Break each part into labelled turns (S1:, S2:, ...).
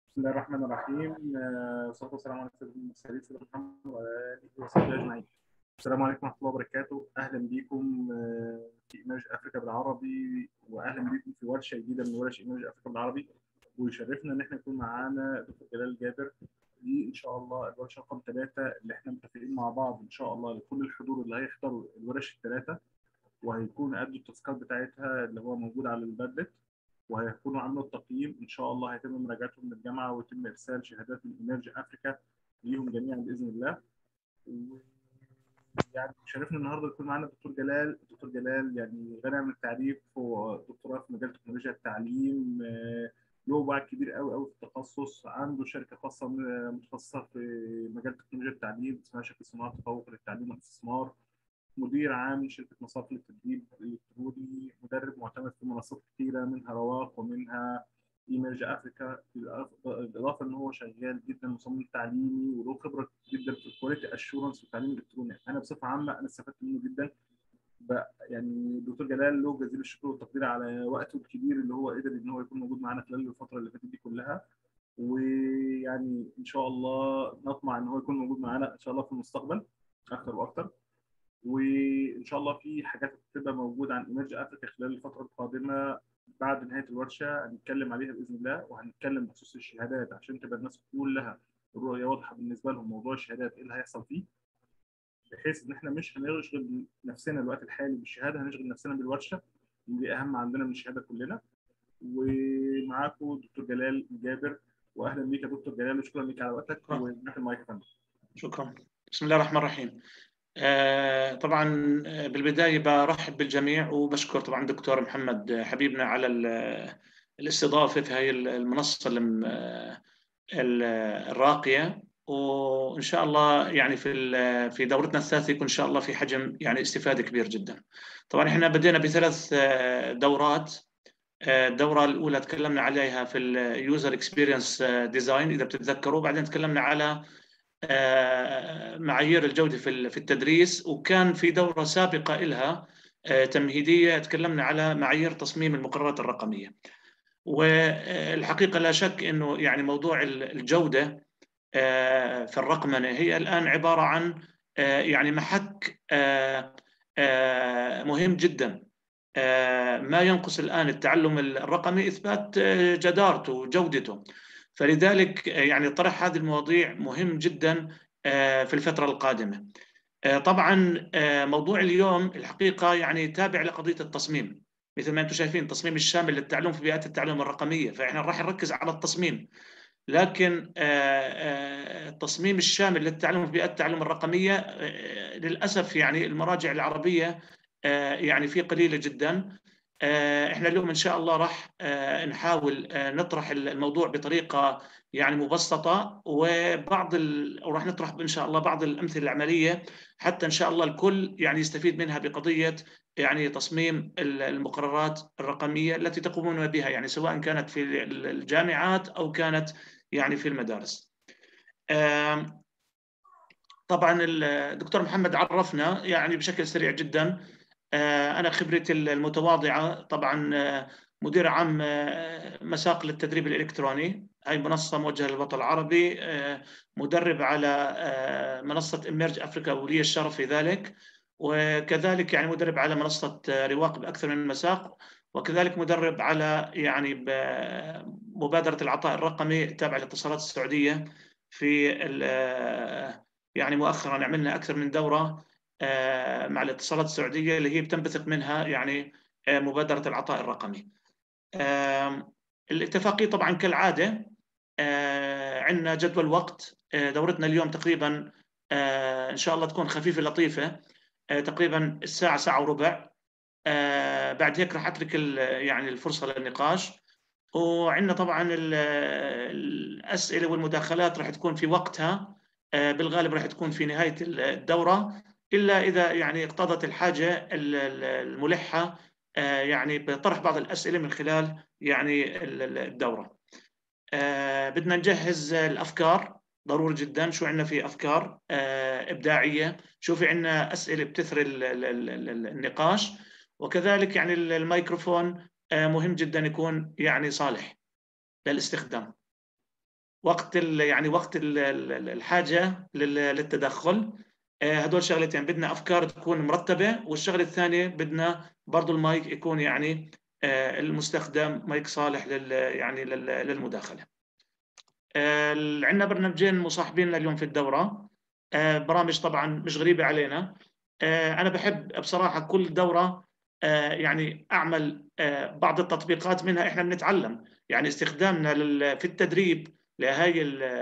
S1: بسم الله الرحمن الرحيم. والصلاة والسلام على سيدنا المرسلين سيدنا محمد وعلى آله وصحبه أجمعين. السلام عليكم ورحمة الله وبركاته. أهلا بكم في إيماج أفريقيا بالعربي، وأهلا بكم في ورشة جديدة من ورش إيماج أفريقيا بالعربي. ويشرفنا إن احنا يكون معانا دكتور جلال جابر. دي إن شاء الله الورشة رقم 3 اللي احنا متفقين مع بعض إن شاء الله لكل الحضور اللي هيحضروا الورش الثلاثة، وهيكون قد التاسكات بتاعتها اللي هو موجود على البادلت، وهيكونوا عملوا التقييم ان شاء الله. هيتم مراجعتهم من الجامعه ويتم ارسال شهادات من ايمرج افريكا ليهم جميعا باذن الله. يعني شرفنا النهارده يكون معانا الدكتور جلال. الدكتور جلال يعني غني عن التعريف، هو دكتوراه في مجال تكنولوجيا التعليم، له باع كبير قوي قوي في التخصص. عنده شركه خاصه متخصصه في مجال تكنولوجيا التعليم اسمها شركه صناعه تفوق للتعليم والاستثمار. مدير عام شركة مصارف للتدريب الإلكتروني، مدرب معتمد في منصات كثيرة منها رواق ومنها إيمرج أفريكا. بالإضافة إن هو شغال جدا مصمم تعليمي وله خبرة جدا في الكواليتي أشورنس في التعليم الإلكتروني. أنا بصفة عامة أنا استفدت منه جدا. يعني دكتور جلال له جزيل الشكر والتقدير على وقته الكبير اللي هو قدر إن هو يكون موجود معانا خلال الفترة اللي فاتت دي كلها. ويعني إن شاء الله نطمع إن هو يكون موجود معانا إن شاء الله في المستقبل أكثر وأكثر. وان شاء الله في حاجات هتبقى موجوده عن ايمرج افريكا خلال الفتره القادمه. بعد نهايه الورشه هنتكلم عليها باذن الله، وهنتكلم بخصوص الشهادات عشان تبقى الناس كلها الرؤيه واضحه بالنسبه لهم. موضوع الشهادات ايه اللي هيحصل فيه، بحيث ان احنا مش هنشغل نفسنا الوقت الحالي بالشهاده، هنشغل نفسنا بالورشه اللي اهم عندنا من الشهاده كلنا. ومعاكم دكتور جلال جابر، واهلا بيك يا دكتور جلال وشكرا لك على وقتك.
S2: شكرا.
S1: ومعك المايك يا فندم.
S2: شكرا. بسم الله الرحمن الرحيم. طبعا بالبداية برحب بالجميع وبشكر طبعا دكتور محمد حبيبنا على الاستضافة في هذه المنصة الراقية. وإن شاء الله يعني في دورتنا الثالثة يكون إن شاء الله في حجم يعني استفادة كبير جدا. طبعا احنا بدينا بثلاث دورات. الدورة الأولى تكلمنا عليها في اليوزر اكسبيرينس ديزاين إذا بتتذكروا، بعدين تكلمنا على معايير الجودة في التدريس، وكان في دورة سابقة لها تمهيدية تكلمنا على معايير تصميم المقررات الرقمية. والحقيقة لا شك أنه يعني موضوع الجودة في الرقمنة هي الآن عبارة عن يعني محك مهم جدا. ما ينقص الآن التعلم الرقمي إثبات جدارته وجودته. فلذلك يعني طرح هذه المواضيع مهم جدا في الفترة القادمة. طبعا موضوع اليوم الحقيقة يعني تابع لقضية التصميم، مثل ما أنتم شايفين تصميم الشامل للتعلم في بيئات التعلم الرقمية، فإحنا راح نركز على التصميم. لكن التصميم الشامل للتعلم في بيئات التعلم الرقمية للأسف يعني المراجع العربية يعني في قليلة جدا. احنا اليوم ان شاء الله راح نحاول نطرح الموضوع بطريقه يعني مبسطه، وراح نطرح ان شاء الله بعض الامثله العمليه حتى ان شاء الله الكل يعني يستفيد منها بقضيه يعني تصميم المقررات الرقميه التي تقومون بها، يعني سواء كانت في الجامعات او كانت يعني في المدارس. طبعا الدكتور محمد عرفنا يعني بشكل سريع جدا. أنا خبرتي المتواضعة طبعا مدير عام مساق للتدريب الإلكتروني، هاي منصة موجهة للوطن العربي، مدرب على منصة إميرج أفريكا ولي الشرف في ذلك، وكذلك يعني مدرب على منصة رواق بأكثر من مساق، وكذلك مدرب على يعني مبادرة العطاء الرقمي تابعة للاتصالات السعودية. في يعني مؤخرا عملنا أكثر من دورة مع الاتصالات السعودية اللي هي بتنبثق منها يعني مبادرة العطاء الرقمي. الاتفاقية طبعا كالعادة عندنا جدول وقت. دورتنا اليوم تقريبا إن شاء الله تكون خفيفة لطيفة، تقريبا الساعة ساعة وربع. بعد هيك راح أترك يعني الفرصة للنقاش. وعندنا طبعا الأسئلة والمداخلات راح تكون في وقتها، بالغالب راح تكون في نهاية الدورة، إلا إذا يعني اقتضت الحاجة الملحة يعني بطرح بعض الأسئلة من خلال يعني الدورة. بدنا نجهز الأفكار ضروري جدا. شو عندنا في أفكار إبداعية، شو في عندنا أسئلة بتثري النقاش، وكذلك يعني الميكروفون مهم جدا يكون يعني صالح للاستخدام. وقت يعني وقت الحاجه للتدخل. هدول شغلتين، بدنا افكار تكون مرتبه، والشغله الثانيه بدنا برضه المايك يكون يعني المستخدم مايك صالح يعني للمداخله. عندنا برنامجين مصاحبين اليوم في الدوره، برامج طبعا مش غريبه علينا. انا بحب بصراحه كل دوره يعني اعمل بعض التطبيقات منها احنا بنتعلم، يعني استخدامنا في التدريب لهي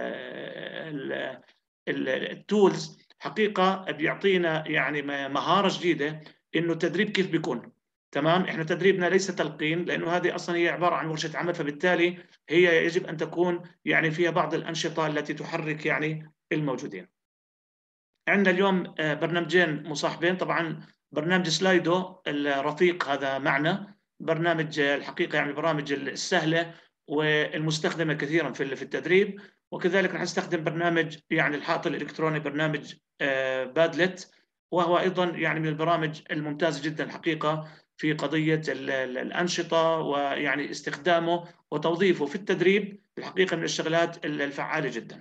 S2: التولز حقيقه بيعطينا يعني مهاره جديده انه التدريب كيف بيكون. تمام، احنا تدريبنا ليس تلقين، لانه هذه اصلا هي عباره عن ورشه عمل، فبالتالي هي يجب ان تكون يعني فيها بعض الانشطه التي تحرك يعني الموجودين. عندنا اليوم برنامجين مصاحبين، طبعا برنامج سلايدو الرفيق هذا معنا، برنامج الحقيقه يعني البرامج السهله والمستخدمه كثيرا في التدريب. وكذلك رح نستخدم برنامج يعني الحائط الالكتروني، برنامج بادلت، وهو ايضا يعني من البرامج الممتازه جدا الحقيقه في قضيه الانشطه، ويعني استخدامه وتوظيفه في التدريب الحقيقه من الشغلات الفعاله جدا.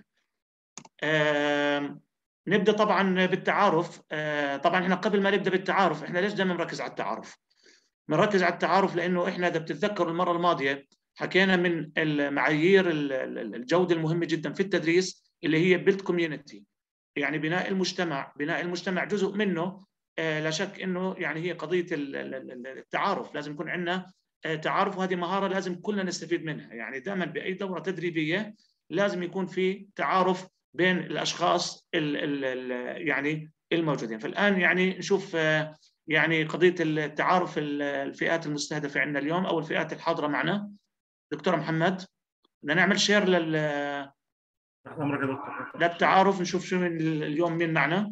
S2: نبدا طبعا بالتعارف. طبعا احنا قبل ما نبدا بالتعارف، احنا ليش دائما نركز على التعارف؟ بنركز على التعارف لانه احنا اذا بتتذكروا المره الماضيه حكينا من المعايير الجوده المهمه جدا في التدريس اللي هي بيلد كوميونتي، يعني بناء المجتمع. بناء المجتمع جزء منه لا شك انه يعني هي قضيه التعارف، لازم يكون عندنا تعارف، وهذه مهاره لازم كلنا نستفيد منها. يعني دائما باي دوره تدريبيه لازم يكون في تعارف بين الاشخاص يعني الموجودين. فالان يعني نشوف يعني قضيه التعارف الفئات المستهدفه عندنا اليوم او الفئات الحاضره معنا. دكتور محمد، بدنا نعمل شير للتعارف، نشوف شو من اليوم مين معنا.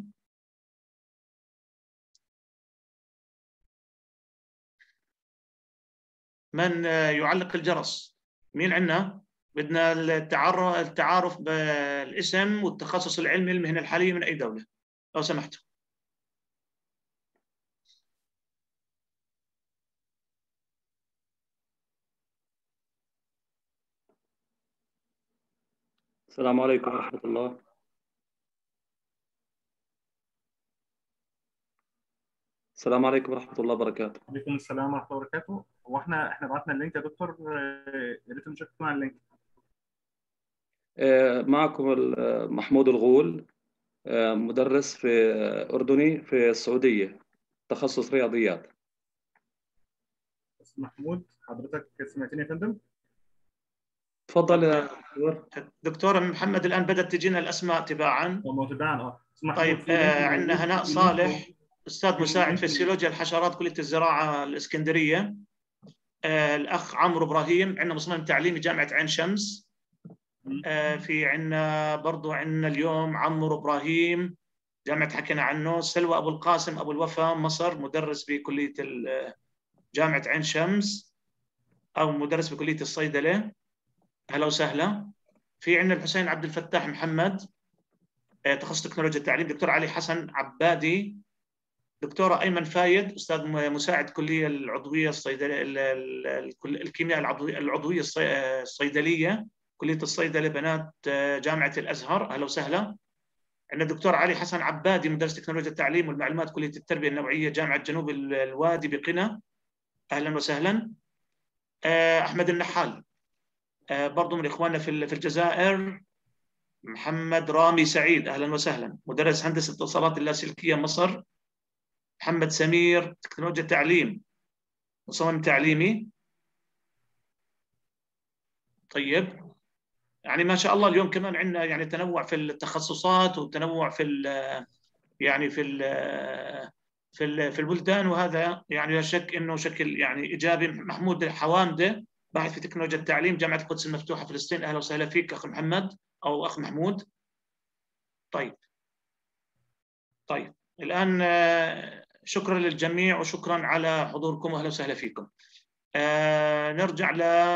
S2: من يعلق الجرس؟ مين عندنا؟ بدنا التعارف بالاسم والتخصص العلمي المهنه الحاليه من اي دوله لو سمحتوا.
S3: السلام عليكم ورحمة الله. السلام عليكم ورحمة الله وبركاته.
S1: وعليكم السلام ورحمة الله وبركاته. هو احنا بعتنا اللينك يا دكتور، يا ريت نشوفكم على اللينك.
S3: معكم محمود الغول، مدرس في أردني في السعودية، تخصص رياضيات.
S1: محمود، حضرتك سمعتني يا فندم؟
S3: تفضل يا دكتور.
S2: دكتور محمد، الآن بدأت تجينا الأسماء تباعا.
S1: تباعا
S2: طيب عندنا هناء صالح، أستاذ مساعد فسيولوجيا الحشرات كلية الزراعة الإسكندرية. الأخ عمرو إبراهيم، عندنا مصمم تعليمي جامعة عين شمس. في عندنا برضو عندنا اليوم عمرو إبراهيم جامعة حكينا عنه. سلوى أبو القاسم أبو الوفا مصر، مدرس بكلية جامعة عين شمس أو مدرس بكلية الصيدلة. أهلا وسهلا. في عندنا الحسين عبد الفتاح محمد، تخصص تكنولوجيا التعليم. دكتور علي حسن عبادي. دكتورة أيمن فايد، أستاذ مساعد كلية العضوية الصيدلية الكيمياء العضوية الصيدلية كلية الصيدلة بنات جامعة الأزهر. أهلا وسهلا. عندنا الدكتور علي حسن عبادي، مدرس تكنولوجيا التعليم والمعلومات كلية التربية النوعية جامعة جنوب الوادي بقنا. أهلا وسهلا. أحمد النحال، برضو من إخواننا في الجزائر. محمد رامي سعيد، أهلا وسهلا، مدرس هندسة اتصالات اللاسلكية مصر. محمد سمير، تكنولوجيا التعليم، مصمم تعليمي. طيب، يعني ما شاء الله اليوم كمان عندنا يعني تنوع في التخصصات وتنوع في يعني في البلدان، وهذا يعني لا شك انه شكل يعني ايجابي. محمود حوامده، باحث في تكنولوجيا التعليم جامعه القدس المفتوحه فلسطين. اهلا وسهلا فيك اخ محمد او اخ محمود. طيب الان شكرا للجميع وشكرا على حضوركم واهلا وسهلا فيكم. نرجع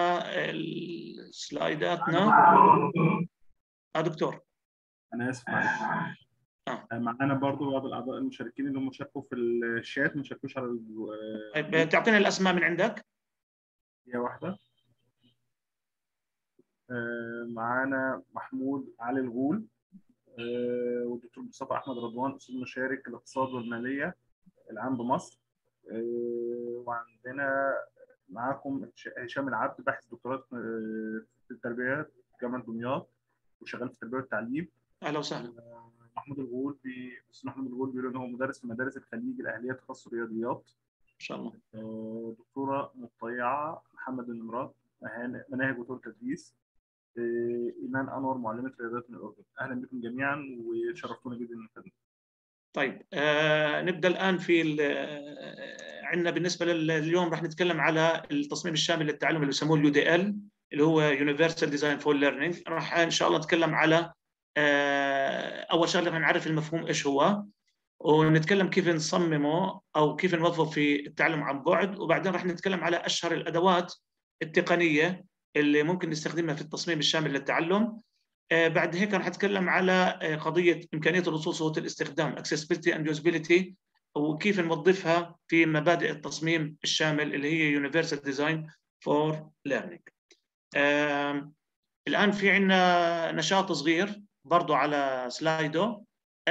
S2: لسلايداتنا. دكتور
S1: انا اسف معلش. معانا برضو بعض الاعضاء المشاركين اللي هم شاركوا في الشات ما شاركوش على
S2: طيب تعطينا الاسماء من عندك.
S1: هي واحده. معانا محمود علي الغول، والدكتور مصطفى احمد رضوان، استاذ مشارك الاقتصاد والماليه العام بمصر. وعندنا معاكم هشام العبد، باحث دكتوراه في التربيه في جامعه دمياط وشغال في التربيه والتعليم.
S2: اهلا وسهلا.
S1: محمود الغول استاذ محمود الغول بيقول ان هو مدرس في مدارس الخليج الاهليه تخصص رياضيات
S2: ان شاء الله.
S1: دكتوره مطيعه محمد النمرات، مناهج وطرق تدريس. ايمان انور، معلمه رياضيات من الاردن. اهلا بكم جميعا وشرفتونا جدا من الخدمه.
S2: طيب نبدا الان في عندنا بالنسبه لليوم راح نتكلم على التصميم الشامل للتعلم اللي بيسموه اليو دي ال، اللي هو Universal Design for Learning. راح ان شاء الله نتكلم على اول شغله راح نعرف المفهوم ايش هو، ونتكلم كيف نصممه او كيف نوظفه في التعلم عن بعد، وبعدين راح نتكلم على اشهر الادوات التقنيه اللي ممكن نستخدمها في التصميم الشامل للتعلم. بعد هيك راح اتكلم على قضيه امكانيه الوصول وسهوله الاستخدام accessibility and usability، وكيف نوظفها في مبادئ التصميم الشامل اللي هي Universal Design for Learning. الان في عندنا نشاط صغير برضو على سلايدو.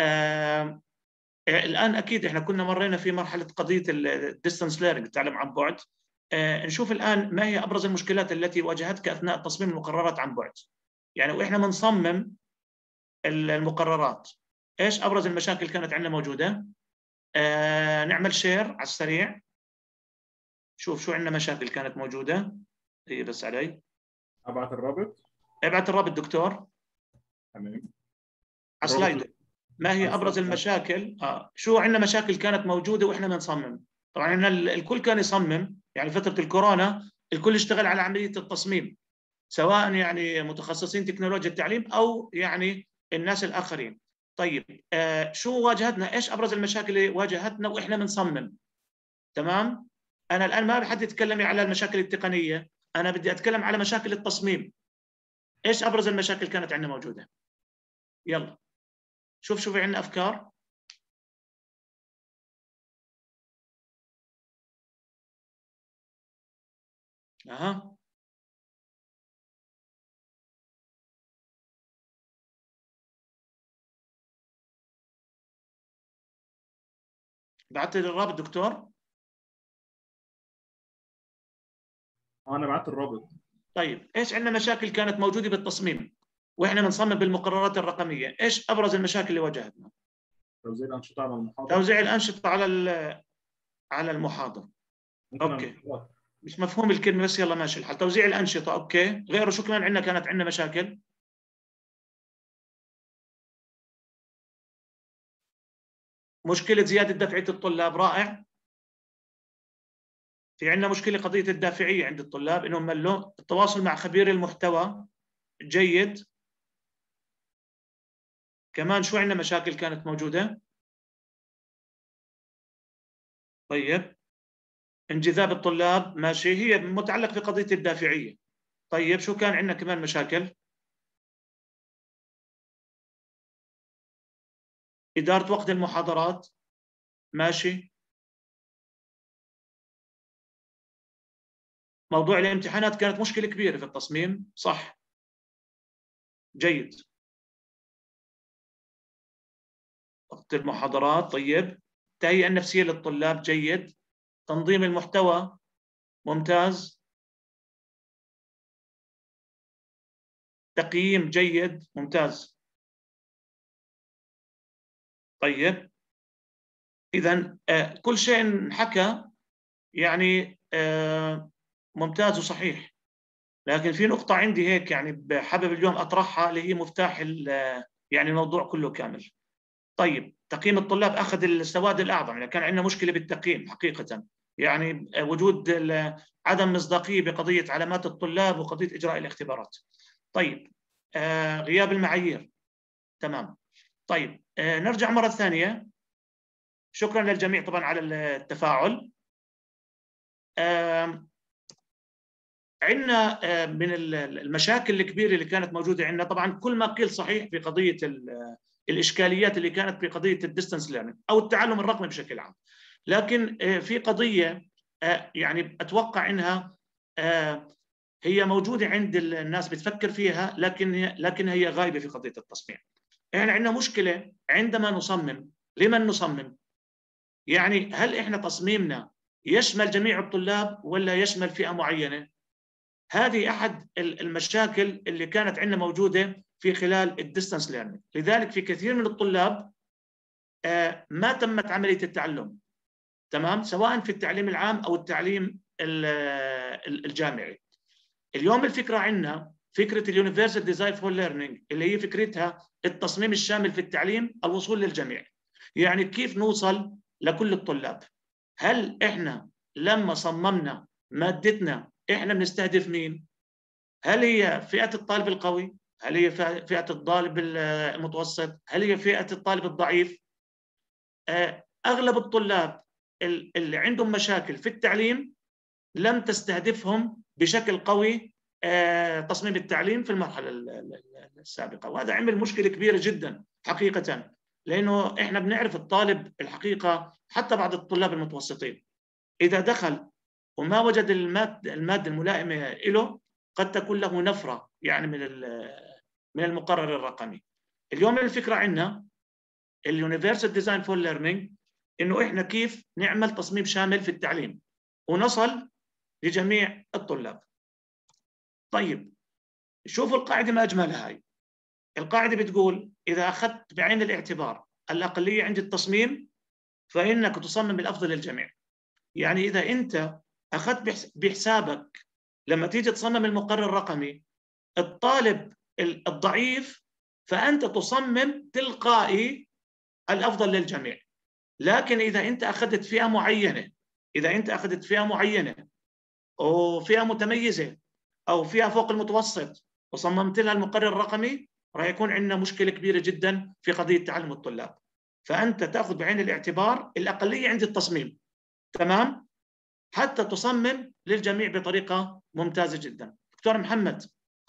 S2: الان اكيد احنا كنا مرينا في مرحله قضيه الديستانس ليرنينج، التعلم عن بعد. نشوف الان ما هي ابرز المشكلات التي واجهتك اثناء تصميم المقررات عن بعد. يعني واحنا بنصمم المقررات ايش ابرز المشاكل كانت عندنا موجوده؟ نعمل شير على السريع، شوف شو عندنا مشاكل كانت موجوده. هي بس علي
S1: ابعت الرابط.
S2: ابعت الرابط دكتور.
S1: تمام.
S2: على سلايد ما هي ابرز المشاكل؟ شو عندنا مشاكل كانت موجوده واحنا بنصمم. طبعا احنا الكل كان يصمم، يعني فتره الكورونا الكل اشتغل على عمليه التصميم، سواء يعني متخصصين تكنولوجيا التعليم او يعني الناس الاخرين. طيب شو واجهتنا؟ ايش ابرز المشاكل اللي واجهتنا واحنا بنصمم؟ تمام؟ انا الان ما بحد يتكلم على المشاكل التقنيه، انا بدي اتكلم على مشاكل التصميم. ايش ابرز المشاكل كانت عندنا موجوده؟ يلا شوف في عندنا افكار. بعت لي الرابط دكتور.
S1: انا بعت الرابط.
S2: طيب ايش عندنا مشاكل كانت موجوده بالتصميم واحنا بنصمم بالمقررات الرقميه؟ ايش ابرز المشاكل اللي واجهتنا؟
S1: توزيع الانشطه على المحاضر.
S2: توزيع الانشطه على المحاضر. اوكي مش مفهوم الكلمه بس يلا ماشي الحال. توزيع الانشطه اوكي، غيره شو كمان عندنا كانت عندنا مشاكل؟ مشكله زياده دفعه الطلاب، رائع. في عندنا مشكله قضيه الدافعيه عند الطلاب انهم ملوا. التواصل مع خبير المحتوى جيد. كمان شو عندنا مشاكل كانت موجوده؟ طيب انجذاب الطلاب ماشي، هي متعلق في قضيه الدافعيه. طيب شو كان عندنا كمان مشاكل؟ اداره وقت المحاضرات ماشي. موضوع الامتحانات كانت مشكله كبيره في التصميم، صح. جيد. وقت المحاضرات طيب. التهيئه النفسيه للطلاب جيد. تنظيم المحتوى ممتاز. تقييم جيد ممتاز. طيب اذا كل شيء انحكى يعني ممتاز وصحيح، لكن في نقطه عندي هيك يعني حابب اليوم اطرحها اللي هي مفتاح يعني الموضوع كله كامل. طيب تقييم الطلاب اخذ السواد الاعظم، يعني كان عندنا مشكله بالتقييم حقيقه، يعني وجود عدم مصداقيه بقضيه علامات الطلاب وقضيه اجراء الاختبارات. طيب غياب المعايير. تمام. طيب نرجع مره ثانيه. شكرا للجميع طبعا على التفاعل. عندنا من المشاكل الكبيره اللي كانت موجوده عندنا، طبعا كل ما قيل صحيح في قضيه الاشكاليات اللي كانت في قضيه الديستانس ليرنينج او التعلم الرقمي بشكل عام، لكن في قضيه يعني اتوقع انها هي موجودة عند الناس بتفكر فيها، لكن هي غايبة في قضية التصميم. احنا عندنا مشكلة عندما نصمم. لمن نصمم؟ يعني هل احنا تصميمنا يشمل جميع الطلاب ولا يشمل فئة معينة؟ هذه أحد المشاكل اللي كانت عندنا موجودة في خلال الديستانس ليرنينج. لذلك في كثير من الطلاب ما تمت عملية التعلم، تمام، سواء في التعليم العام أو التعليم الجامعي. اليوم الفكرة عندنا فكرة اليونيفرسال ديزاين فور ليرنينج، اللي هي فكرتها التصميم الشامل في التعليم، الوصول للجميع. يعني كيف نوصل لكل الطلاب؟ هل إحنا لما صممنا مادتنا إحنا بنستهدف مين؟ هل هي فئة الطالب القوي؟ هل هي فئة الطالب المتوسط؟ هل هي فئة الطالب الضعيف؟ أغلب الطلاب اللي عندهم مشاكل في التعليم لم تستهدفهم بشكل قوي تصميم التعليم في المرحلة السابقة، وهذا عمل مشكلة كبيرة جدا حقيقة، لأنه إحنا بنعرف الطالب الحقيقة، حتى بعض الطلاب المتوسطين إذا دخل وما وجد المادة الملائمة له قد تكون له نفرة يعني من المقرر الرقمي. اليوم الفكرة عندنا اليونيفرسال ديزاين فور ليرنينج، إنه إحنا كيف نعمل تصميم شامل في التعليم ونصل لجميع الطلاب. طيب شوفوا القاعدة ما أجملها. هاي القاعدة بتقول إذا أخذت بعين الاعتبار الأقلية عند التصميم فإنك تصمم الأفضل للجميع. يعني إذا أنت أخذت بحسابك لما تيجي تصمم المقرر الرقمي الطالب الضعيف، فأنت تصمم تلقائي الأفضل للجميع. لكن إذا أنت أخذت فئة معينة أو فئة متميزة أو فئة فوق المتوسط وصممت لها المقرر الرقمي، راح يكون عندنا مشكلة كبيرة جدا في قضية تعلم الطلاب. فأنت تأخذ بعين الاعتبار الأقلية عند التصميم، تمام، حتى تصمم للجميع بطريقة ممتازة جدا. دكتور محمد.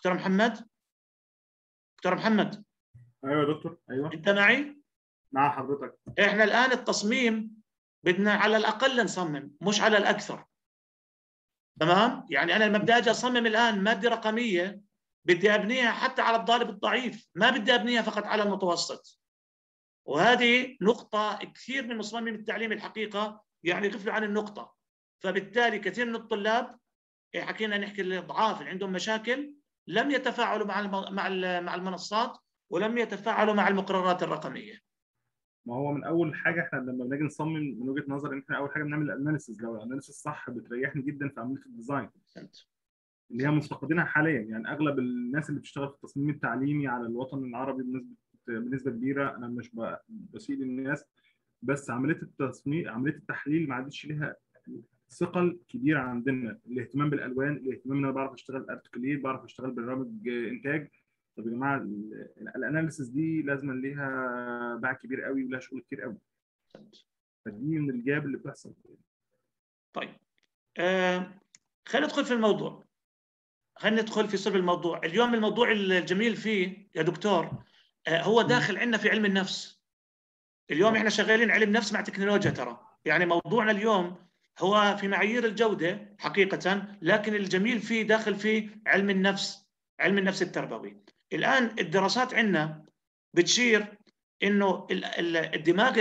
S1: ايوه يا دكتور. ايوه
S2: انت معي؟
S1: مع حضرتك.
S2: احنا الآن التصميم بدنا على الأقل نصمم مش على الأكثر، تمام. يعني أنا لما بدي أجي أصمم الآن مادة رقمية بدي أبنيها حتى على الطالب الضعيف، ما بدي أبنيها فقط على المتوسط. وهذه نقطة كثير من مصممين التعليم الحقيقة يعني غفلوا عن النقطة. فبالتالي كثير من الطلاب حكينا نحكي الضعاف اللي عندهم مشاكل لم يتفاعلوا مع المنصات ولم يتفاعلوا مع المقررات الرقمية.
S1: ما هو من اول حاجه احنا لما بنيجي نصمم من وجهه نظر ان احنا اول حاجه بنعمل الاناليسيز. لو الاناليسيز صح بتريحني جدا في عمليه الديزاين اللي هي مفتقدينها حاليا. يعني اغلب الناس اللي بتشتغل في التصميم التعليمي على الوطن العربي بنسبه كبيره، انا مش بسيء الناس، بس عمليه التصميم عمليه التحليل ما عادش ليها ثقل كبير عندنا. الاهتمام بالالوان، الاهتمام ان انا بعرف اشتغل ارتكليت، بعرف اشتغل برنامج انتاج. طب يا جماعه الاناليسيس دي لازم ليها باع كبير قوي ولها شغل كتير قوي. فدي من الجاب اللي بتحصل.
S2: طيب خلينا ندخل في الموضوع، خلينا ندخل في صلب الموضوع. اليوم الموضوع الجميل فيه يا دكتور هو داخل عندنا في علم النفس. اليوم احنا شغالين علم نفس مع تكنولوجيا ترى. يعني موضوعنا اليوم هو في معايير الجودة حقيقة، لكن الجميل فيه داخل فيه علم النفس التربوي. الآن الدراسات عندنا بتشير إنه دماغ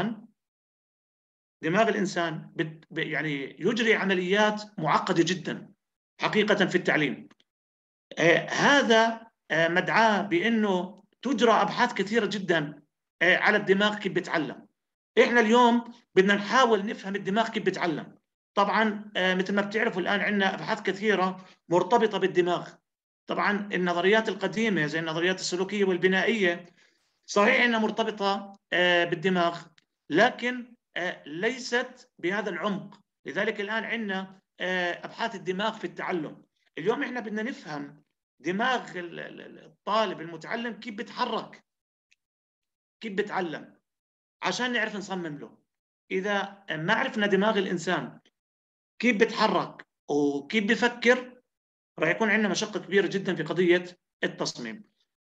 S2: الإنسان يعني يجري عمليات معقدة جدا حقيقة في التعليم. هذا مدعاة بأنه تجرى أبحاث كثيرة جدا على الدماغ كيف بيتعلم. إحنا اليوم بدنا نحاول نفهم الدماغ كيف بيتعلم. طبعا مثل ما بتعرفوا الآن عندنا أبحاث كثيرة مرتبطة بالدماغ. طبعا النظريات القديمة زي النظريات السلوكية والبنائية صحيح أنها مرتبطة بالدماغ، لكن ليست بهذا العمق. لذلك الآن عندنا أبحاث الدماغ في التعلم. اليوم إحنا بدنا نفهم دماغ الطالب المتعلم كيف بيتحرك، كيف بيتعلم، عشان نعرف نصمم له. إذا ما عرفنا دماغ الإنسان كيف بيتحرك وكيف بيفكر راح يكون عندنا مشقة كبيرة جدا في قضية التصميم.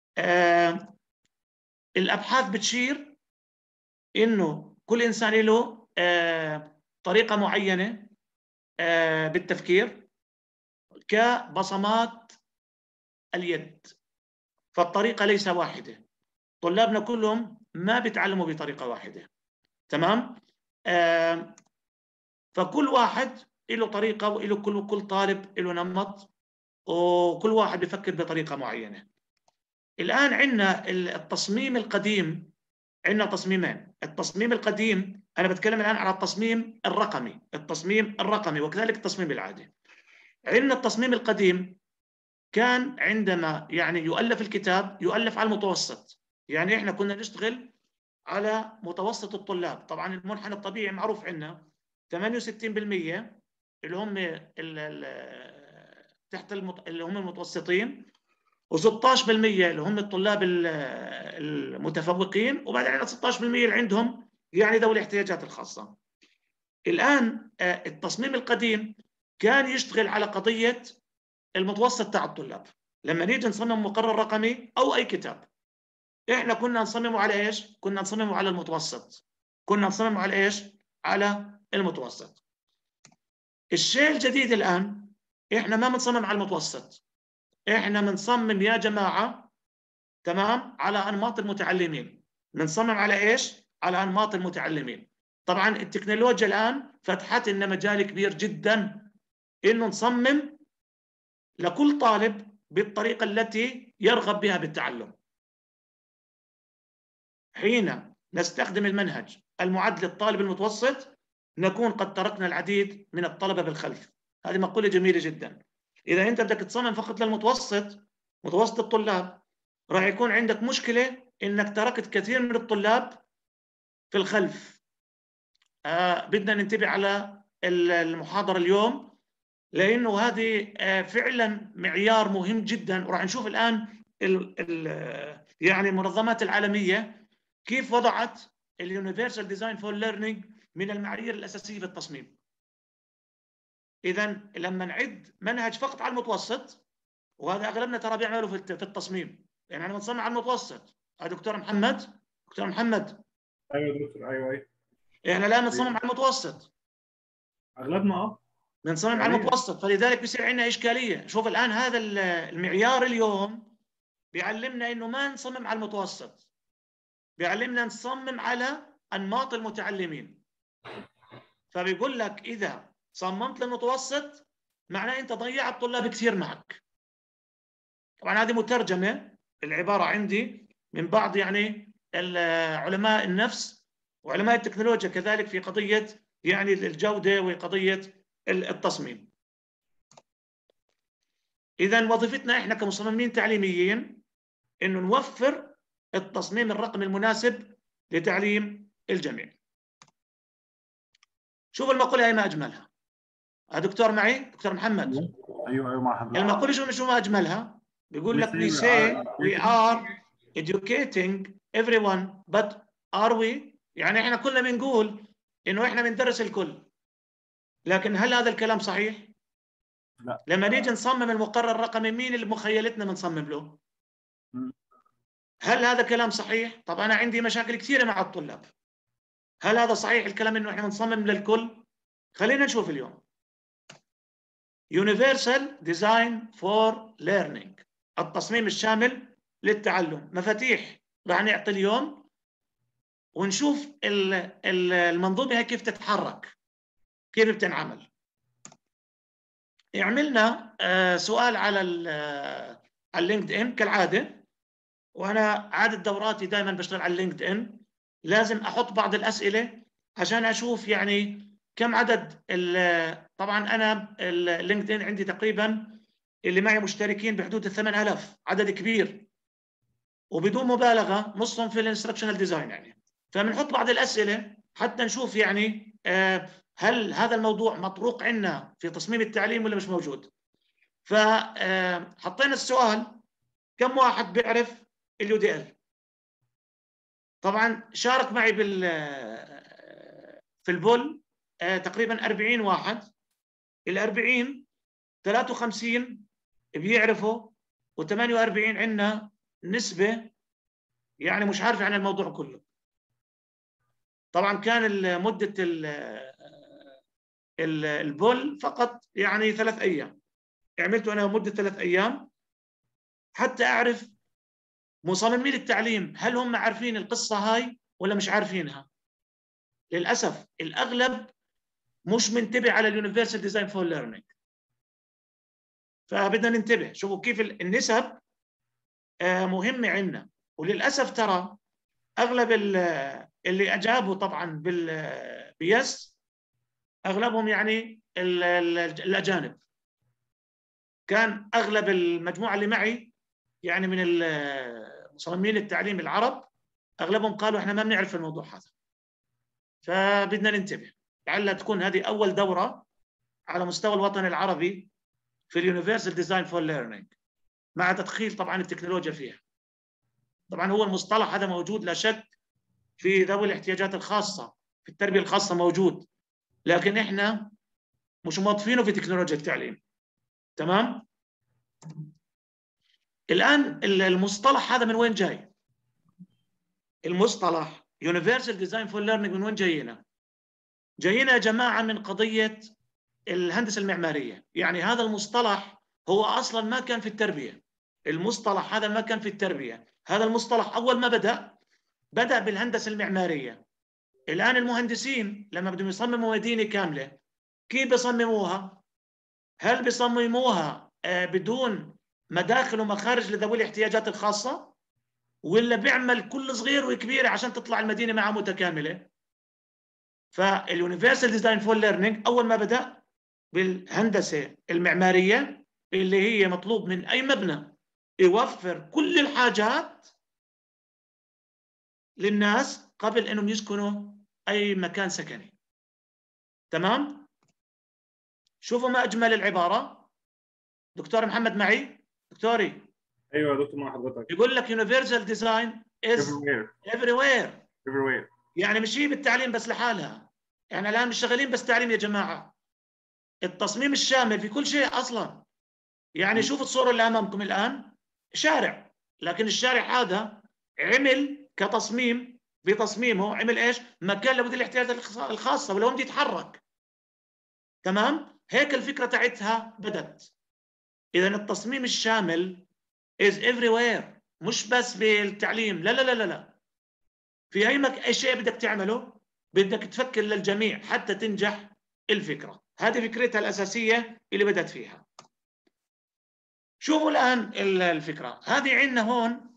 S2: الأبحاث بتشير إنه كل إنسان له طريقة معينة بالتفكير. كبصمات اليد، فالطريقة ليس واحدة. طلابنا كلهم ما بيتعلموا بطريقة واحدة، تمام؟ فكل واحد له طريقة وله كل طالب له نمط، وكل واحد بيفكر بطريقة معينة. الآن عندنا التصميم القديم، عندنا تصميمين. التصميم القديم أنا بتكلم الآن على التصميم الرقمي، التصميم الرقمي وكذلك التصميم العادي. عندنا التصميم القديم كان عندما يعني يؤلف الكتاب يؤلف على المتوسط، يعني إحنا كنا نشتغل على متوسط الطلاب. طبعا المنحنى الطبيعي معروف عندنا 68% اللي هم تحت اللي هم المتوسطين، و16% اللي هم الطلاب المتفوقين، وبعدين عندنا 16% اللي عندهم يعني ذوي الاحتياجات الخاصة. الآن التصميم القديم كان يشتغل على قضية المتوسط تاع الطلاب. لما نيجي نصمم مقرر رقمي أو أي كتاب، إحنا كنا نصممه على إيش؟ كنا نصممه على المتوسط. كنا نصممه على إيش؟ على المتوسط. الشيء الجديد الآن إحنا ما بنصمم على المتوسط، إحنا بنصمم يا جماعة، تمام، على أنماط المتعلمين. بنصمم على إيش؟ على أنماط المتعلمين. طبعا التكنولوجيا الآن فتحت لنا مجال كبير جدا إنه نصمم لكل طالب بالطريقة التي يرغب بها بالتعلم. حين نستخدم المنهج المعد للطالب المتوسط نكون قد تركنا العديد من الطلبة بالخلف. هذه مقولة جميلة جدا. إذا أنت بدك تصمم فقط للمتوسط، متوسط الطلاب، راح يكون عندك مشكلة إنك تركت كثير من الطلاب في الخلف. بدنا ننتبه على المحاضرة اليوم، لأنه هذه فعلا معيار مهم جدا. وراح نشوف الآن يعني المنظمات العالمية كيف وضعت اليونيفرسال ديزاين فور ليرنينج من المعايير الأساسية في التصميم. إذا لما نعد منهج فقط على المتوسط، وهذا أغلبنا ترى بيعملوا في التصميم، يعني أنا بنصمم على المتوسط. دكتور محمد، دكتور محمد.
S1: ايوه دكتور، ايوه.
S2: احنا لا بنصمم على المتوسط،
S1: اغلبنا
S2: بنصمم على المتوسط. فلذلك بيصير عندنا اشكاليه. شوف الان هذا المعيار اليوم بيعلمنا انه ما نصمم على المتوسط، بيعلمنا نصمم على انماط المتعلمين. فبيقول لك اذا صممت للمتوسط معناه انت ضيعت طلاب كثير معك. طبعا هذه مترجمه العباره عندي من بعض يعني علماء النفس وعلماء التكنولوجيا كذلك في قضيه يعني الجوده وقضيه التصميم. إذا وظيفتنا إحنا كمصممين تعليميين إنه نوفر التصميم الرقمي المناسب لتعليم الجميع. شوف المقولة هي ما أجملها. دكتور معي؟ دكتور محمد.
S1: ايوه مع حضرتك.
S2: المقولة شو ما أجملها؟ بيقول لك we say we are educating everyone but are we؟ يعني إحنا كلنا بنقول إنه إحنا بندرس الكل، لكن هل هذا الكلام صحيح؟
S1: لا.
S2: لما نيجي نصمم المقرر الرقمي مين اللي مخيلتنا بنصمم له؟ هل هذا كلام صحيح؟ طب أنا عندي مشاكل كثيرة مع الطلاب. هل هذا صحيح الكلام إنه إحنا بنصمم للكل؟ خلينا نشوف اليوم. Universal Design for Learning، التصميم الشامل للتعلم. مفاتيح راح نعطي اليوم ونشوف المنظومة هي كيف تتحرك، كيف بتنعمل. عملنا سؤال على اللينكد إن كالعادة، وأنا عادة دوراتي دائما بشتغل على اللينكد إن، لازم أحط بعض الأسئلة عشان أشوف يعني كم عدد طبعا أنا اللينكد إن عندي تقريبا اللي معي مشتركين بحدود 8000، عدد كبير وبدون مبالغة نصهم في الانستركشنال ديزاين يعني. فبنحط بعض الأسئلة حتى نشوف يعني هل هذا الموضوع مطروق عندنا في تصميم التعليم ولا مش موجود. فحطينا السؤال كم واحد بيعرف اليو دي ال؟ طبعا شارك معي في البول تقريبا 40 واحد. ال40 53 بيعرفوا و48 عندنا نسبة يعني مش عارفة عن الموضوع كله. طبعا كان مدة البول فقط يعني 3 أيام. عملته انا مده 3 ايام حتى اعرف مصممين التعليم هل هم عارفين القصه هاي ولا مش عارفينها. للاسف الاغلب مش منتبه على اليونيفرسال ديزاين فور ليرنينج. فبدنا ننتبه. شوفوا كيف النسب مهمه عندنا. وللاسف ترى اغلب اللي اجابوا طبعا باليس اغلبهم يعني الاجانب. كان اغلب المجموعه اللي معي يعني من مصممين التعليم العرب اغلبهم قالوا احنا ما بنعرف الموضوع هذا. فبدنا ننتبه. لعل تكون هذه اول دوره على مستوى الوطن العربي في اليونيفرسال ديزاين فور ليرنينج مع تدخيل طبعا التكنولوجيا فيها. طبعا هو المصطلح هذا موجود لا شك في ذوي الاحتياجات الخاصه، في التربيه الخاصه موجود، لكن احنا مش موظفينه في تكنولوجيا التعليم. تمام؟ الان المصطلح هذا من وين جاي؟ المصطلح Universal Design for Learning من وين جاينا؟ جاينا يا جماعه من قضيه الهندسه المعماريه. يعني هذا المصطلح هو اصلا ما كان في التربيه. المصطلح هذا ما كان في التربيه. هذا المصطلح اول ما بدأ بالهندسه المعماريه. الان المهندسين لما بدهم يصمموا مدينه كامله كيف بيصمموها؟ هل بيصمموها بدون مداخل ومخارج لذوي الاحتياجات الخاصه؟ ولا بيعمل كل صغير وكبير عشان تطلع المدينه معها متكامله؟ فاليونيفرسال ديزاين فور ليرنينج اول ما بدأ بالهندسه المعماريه اللي هي مطلوب من اي مبنى يوفر كل الحاجات للناس قبل انهم يسكنوا اي مكان سكني. تمام؟ شوفوا ما اجمل العباره. دكتور محمد معي؟ دكتوري.
S1: ايوه يا دكتور مع حضرتك.
S2: يقول لك universal design is everywhere. يعني مش هي بالتعليم بس لحالها. يعني الان مش شغالين بس تعليم يا جماعه. التصميم الشامل في كل شيء اصلا. يعني شوف الصوره اللي امامكم الان شارع، لكن الشارع هذا عمل كتصميم بتصميمه عمل ايش؟ مكان لذوي الاحتياجات الخاصه ولو بدي يتحرك. تمام؟ هيك الفكره تاعتها بدت. اذا التصميم الشامل is everywhere مش بس بالتعليم. لا لا لا لا لا. في اي شيء بدك تعمله بدك تفكر للجميع حتى تنجح الفكره. هذه فكرتها الاساسيه اللي بدت فيها. شوفوا الان الفكره هذه عندنا هون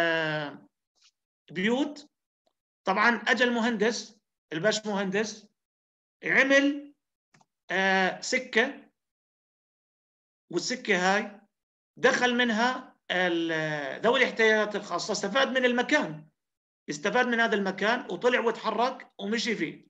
S2: بيوت. طبعا اجى المهندس الباش مهندس عمل سكه، والسكه هاي دخل منها ذوي الاحتياجات الخاصه، استفاد من المكان، استفاد من هذا المكان وطلع وتحرك ومشي فيه.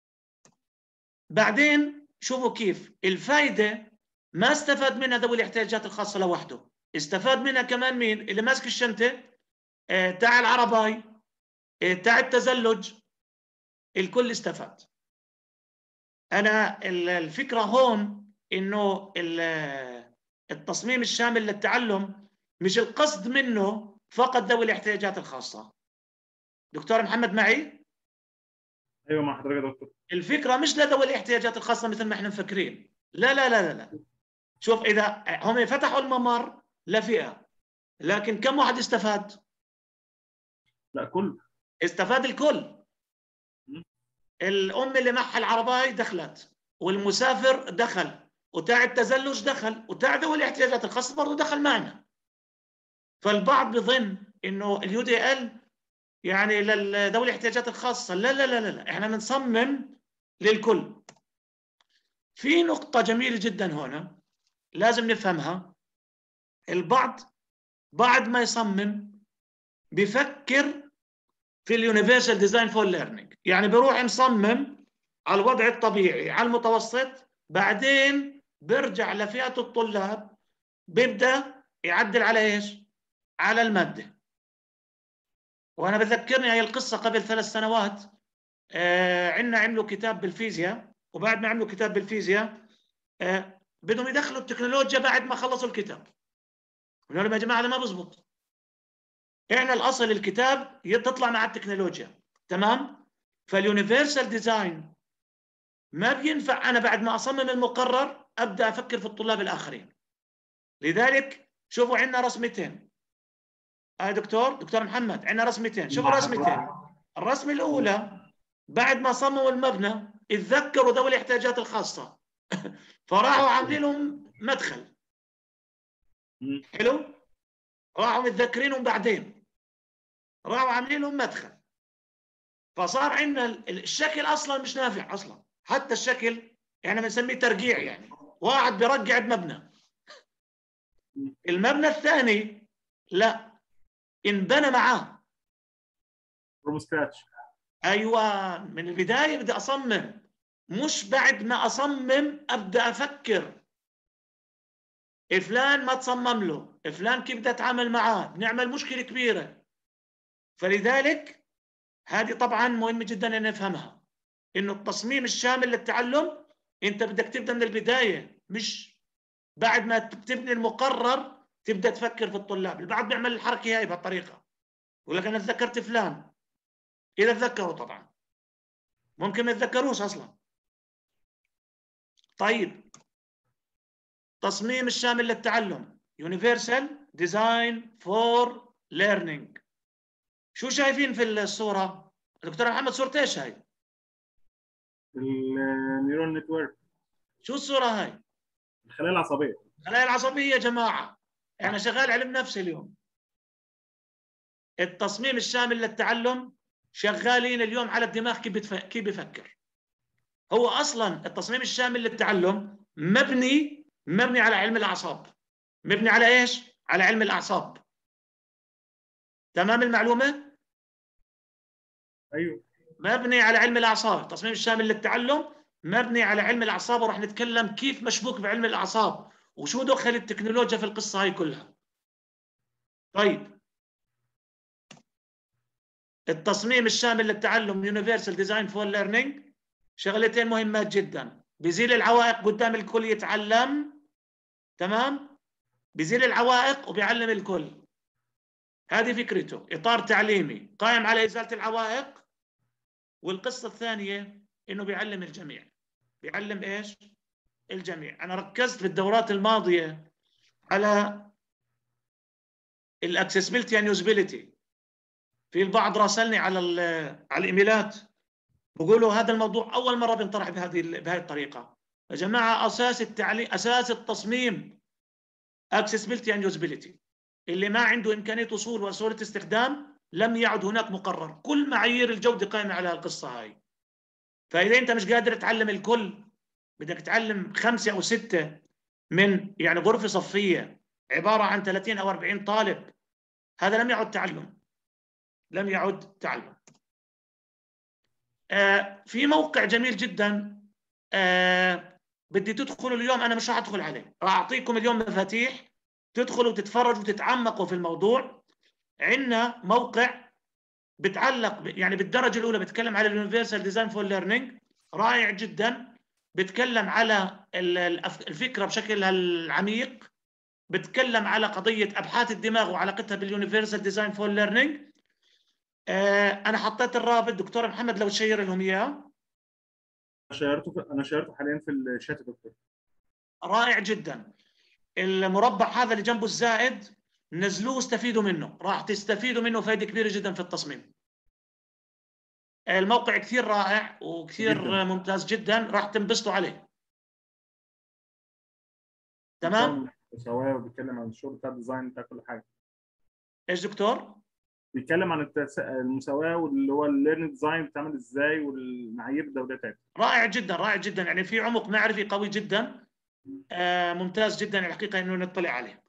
S2: بعدين شوفوا كيف الفائده ما استفاد منها ذوي الاحتياجات الخاصه لوحده، استفاد منها كمان مين؟ اللي ماسك الشنطه تاع العرباي تاع التزلج، الكل استفاد. انا الفكره هون انه التصميم الشامل للتعلم مش القصد منه فقط ذوي الاحتياجات الخاصه. دكتور محمد معي؟
S1: ايوه مع حضرتك يا دكتور.
S2: الفكره مش لذوي الاحتياجات الخاصه مثل ما احنا مفكرين. لا لا لا لا لا. شوف اذا هم فتحوا الممر لفئه، لكن كم واحد استفاد؟
S1: لا كله
S2: استفاد الكل. الام اللي معها العرباي دخلت، والمسافر دخل، وتاع التزلج دخل، وتاع ذوي الاحتياجات الخاصه برضه دخل معنا. فالبعض بظن انه اليو دي ال يعني لذوي الاحتياجات الخاصه. لا لا لا لا، احنا بنصمم للكل. في نقطه جميله جدا هنا لازم نفهمها. البعض بعد ما يصمم بفكر في اليونيفرسال ديزاين فور ليرنينج، يعني بيروح مصمم على الوضع الطبيعي على المتوسط، بعدين بيرجع لفئة الطلاب بيبدأ يعدل على ايش؟ على المادة. وانا بذكرني هاي القصة قبل 3 سنوات عندنا عملوا كتاب بالفيزياء، وبعد ما عملوا كتاب بالفيزياء بدهم يدخلوا التكنولوجيا بعد ما خلصوا الكتاب. قلنا لهم يا جماعة هذا ما بزبط. احنا الاصل الكتاب تطلع مع التكنولوجيا. تمام؟ فاليونيفرسال ديزاين ما بينفع انا بعد ما اصمم المقرر ابدا افكر في الطلاب الاخرين. لذلك شوفوا عندنا رسمتين. دكتور محمد، عندنا رسمتين. شوفوا رسمتين. الرسمة الأولى بعد ما صمموا المبنى اتذكروا ذوي الاحتياجات الخاصة فراحوا عاملين لهم مدخل. حلو؟ راحوا متذكرينهم بعدين، راحوا عاملين لهم مدخل، فصار عندنا الشكل اصلا مش نافع اصلا. حتى الشكل يعني بنسميه ترقيع، يعني واحد بيرقع بمبنى. المبنى الثاني لا، انبنى معاه
S1: فروم سكراتش.
S2: ايوه، من البدايه بدي اصمم، مش بعد ما اصمم ابدا افكر فلان ما تصمم له، فلان كيف بدي اتعامل معاه، بنعمل مشكله كبيره. فلذلك هذه طبعا مهمه جدا ان نفهمها، انه التصميم الشامل للتعلم انت بدك تبدا من البدايه، مش بعد ما تبني المقرر تبدا تفكر في الطلاب. البعض بيعمل الحركه هاي بهالطريقه، يقول لك انا تذكرت فلان، اذا تذكروا طبعا ممكن ما يتذكروش اصلا. طيب، تصميم الشامل للتعلم Universal Design for Learning. شو شايفين في الصوره دكتور محمد؟ صوره ايش هاي؟
S1: النيورال نتورك.
S2: شو الصوره هاي؟
S1: الخلايا العصبيه.
S2: الخلايا العصبيه يا جماعه، انا شغال علم نفس اليوم. التصميم الشامل للتعلم شغالين اليوم على الدماغ كيف بيفكر. هو اصلا التصميم الشامل للتعلم مبني على علم الاعصاب. مبني على ايش؟ على علم الاعصاب. تمام المعلومه؟
S1: ايوه،
S2: مبني على علم الاعصاب. التصميم الشامل للتعلم مبني على علم الاعصاب، وراح نتكلم كيف مشبوك بعلم الاعصاب وشو دخل التكنولوجيا في القصه هاي كلها. طيب، التصميم الشامل للتعلم Universal Design for Learning شغلتين مهمات جدا: بيزيل العوائق قدام الكل يتعلم، تمام؟ بيزيل العوائق وبيعلم الكل. هذه فكرته، اطار تعليمي قائم على ازاله العوائق. والقصه الثانيه انه بيعلم الجميع. بيعلم ايش؟ الجميع. انا ركزت في الدورات الماضيه على الاكسسبيلتي اند يوزابيلتي. في البعض راسلني على الايميلات بقولوا هذا الموضوع اول مره بينطرح بهذه الطريقه. يا جماعه، اساس التعليم، اساس التصميم accessibility and usability. اللي ما عنده امكانيه وصول وسهوله استخدام لم يعد هناك مقرر. كل معايير الجوده قائمه على القصه هاي. فاذا انت مش قادر تعلم الكل، بدك تعلم 5 أو 6 من يعني غرفه صفيه عباره عن 30 أو 40 طالب، هذا لم يعد تعلم. لم يعد تعلم. في موقع جميل جدا بدي تدخلوا اليوم، انا مش راح ادخل عليه، راح اعطيكم اليوم مفاتيح تدخلوا وتتفرجوا وتتعمقوا في الموضوع. عندنا موقع بتعلق يعني بالدرجه الاولى، بتكلم على اليونيفرسال ديزاين فور ليرنينج، رائع جدا. بتكلم على الفكره بشكل العميق، بتكلم على قضيه ابحاث الدماغ وعلاقتها باليونيفرسال ديزاين فور ليرنينج. انا حطيت الرابط، دكتور محمد لو تشير لهم اياه.
S1: انا شيرته حاليا في الشات يا دكتور.
S2: رائع جدا. المربع هذا اللي جنبه الزائد نزلوه واستفيدوا منه، راح تستفيدوا منه فائده كبيره جدا في التصميم. الموقع كثير رائع وكثير ممتاز جدا، راح تنبسطوا عليه. تمام؟
S1: مساواه، وبيتكلم عن الشغل بتاع الديزاين بتاع كل حاجه.
S2: ايش دكتور؟
S1: بيتكلم عن المساواه، واللي هو الليرنينج ديزاين بتعمل ازاي، والمعايير الدوليه بتاعتها.
S2: رائع جدا، رائع جدا، يعني في عمق معرفي قوي جدا. ممتاز جدا الحقيقه انه نطلع عليه.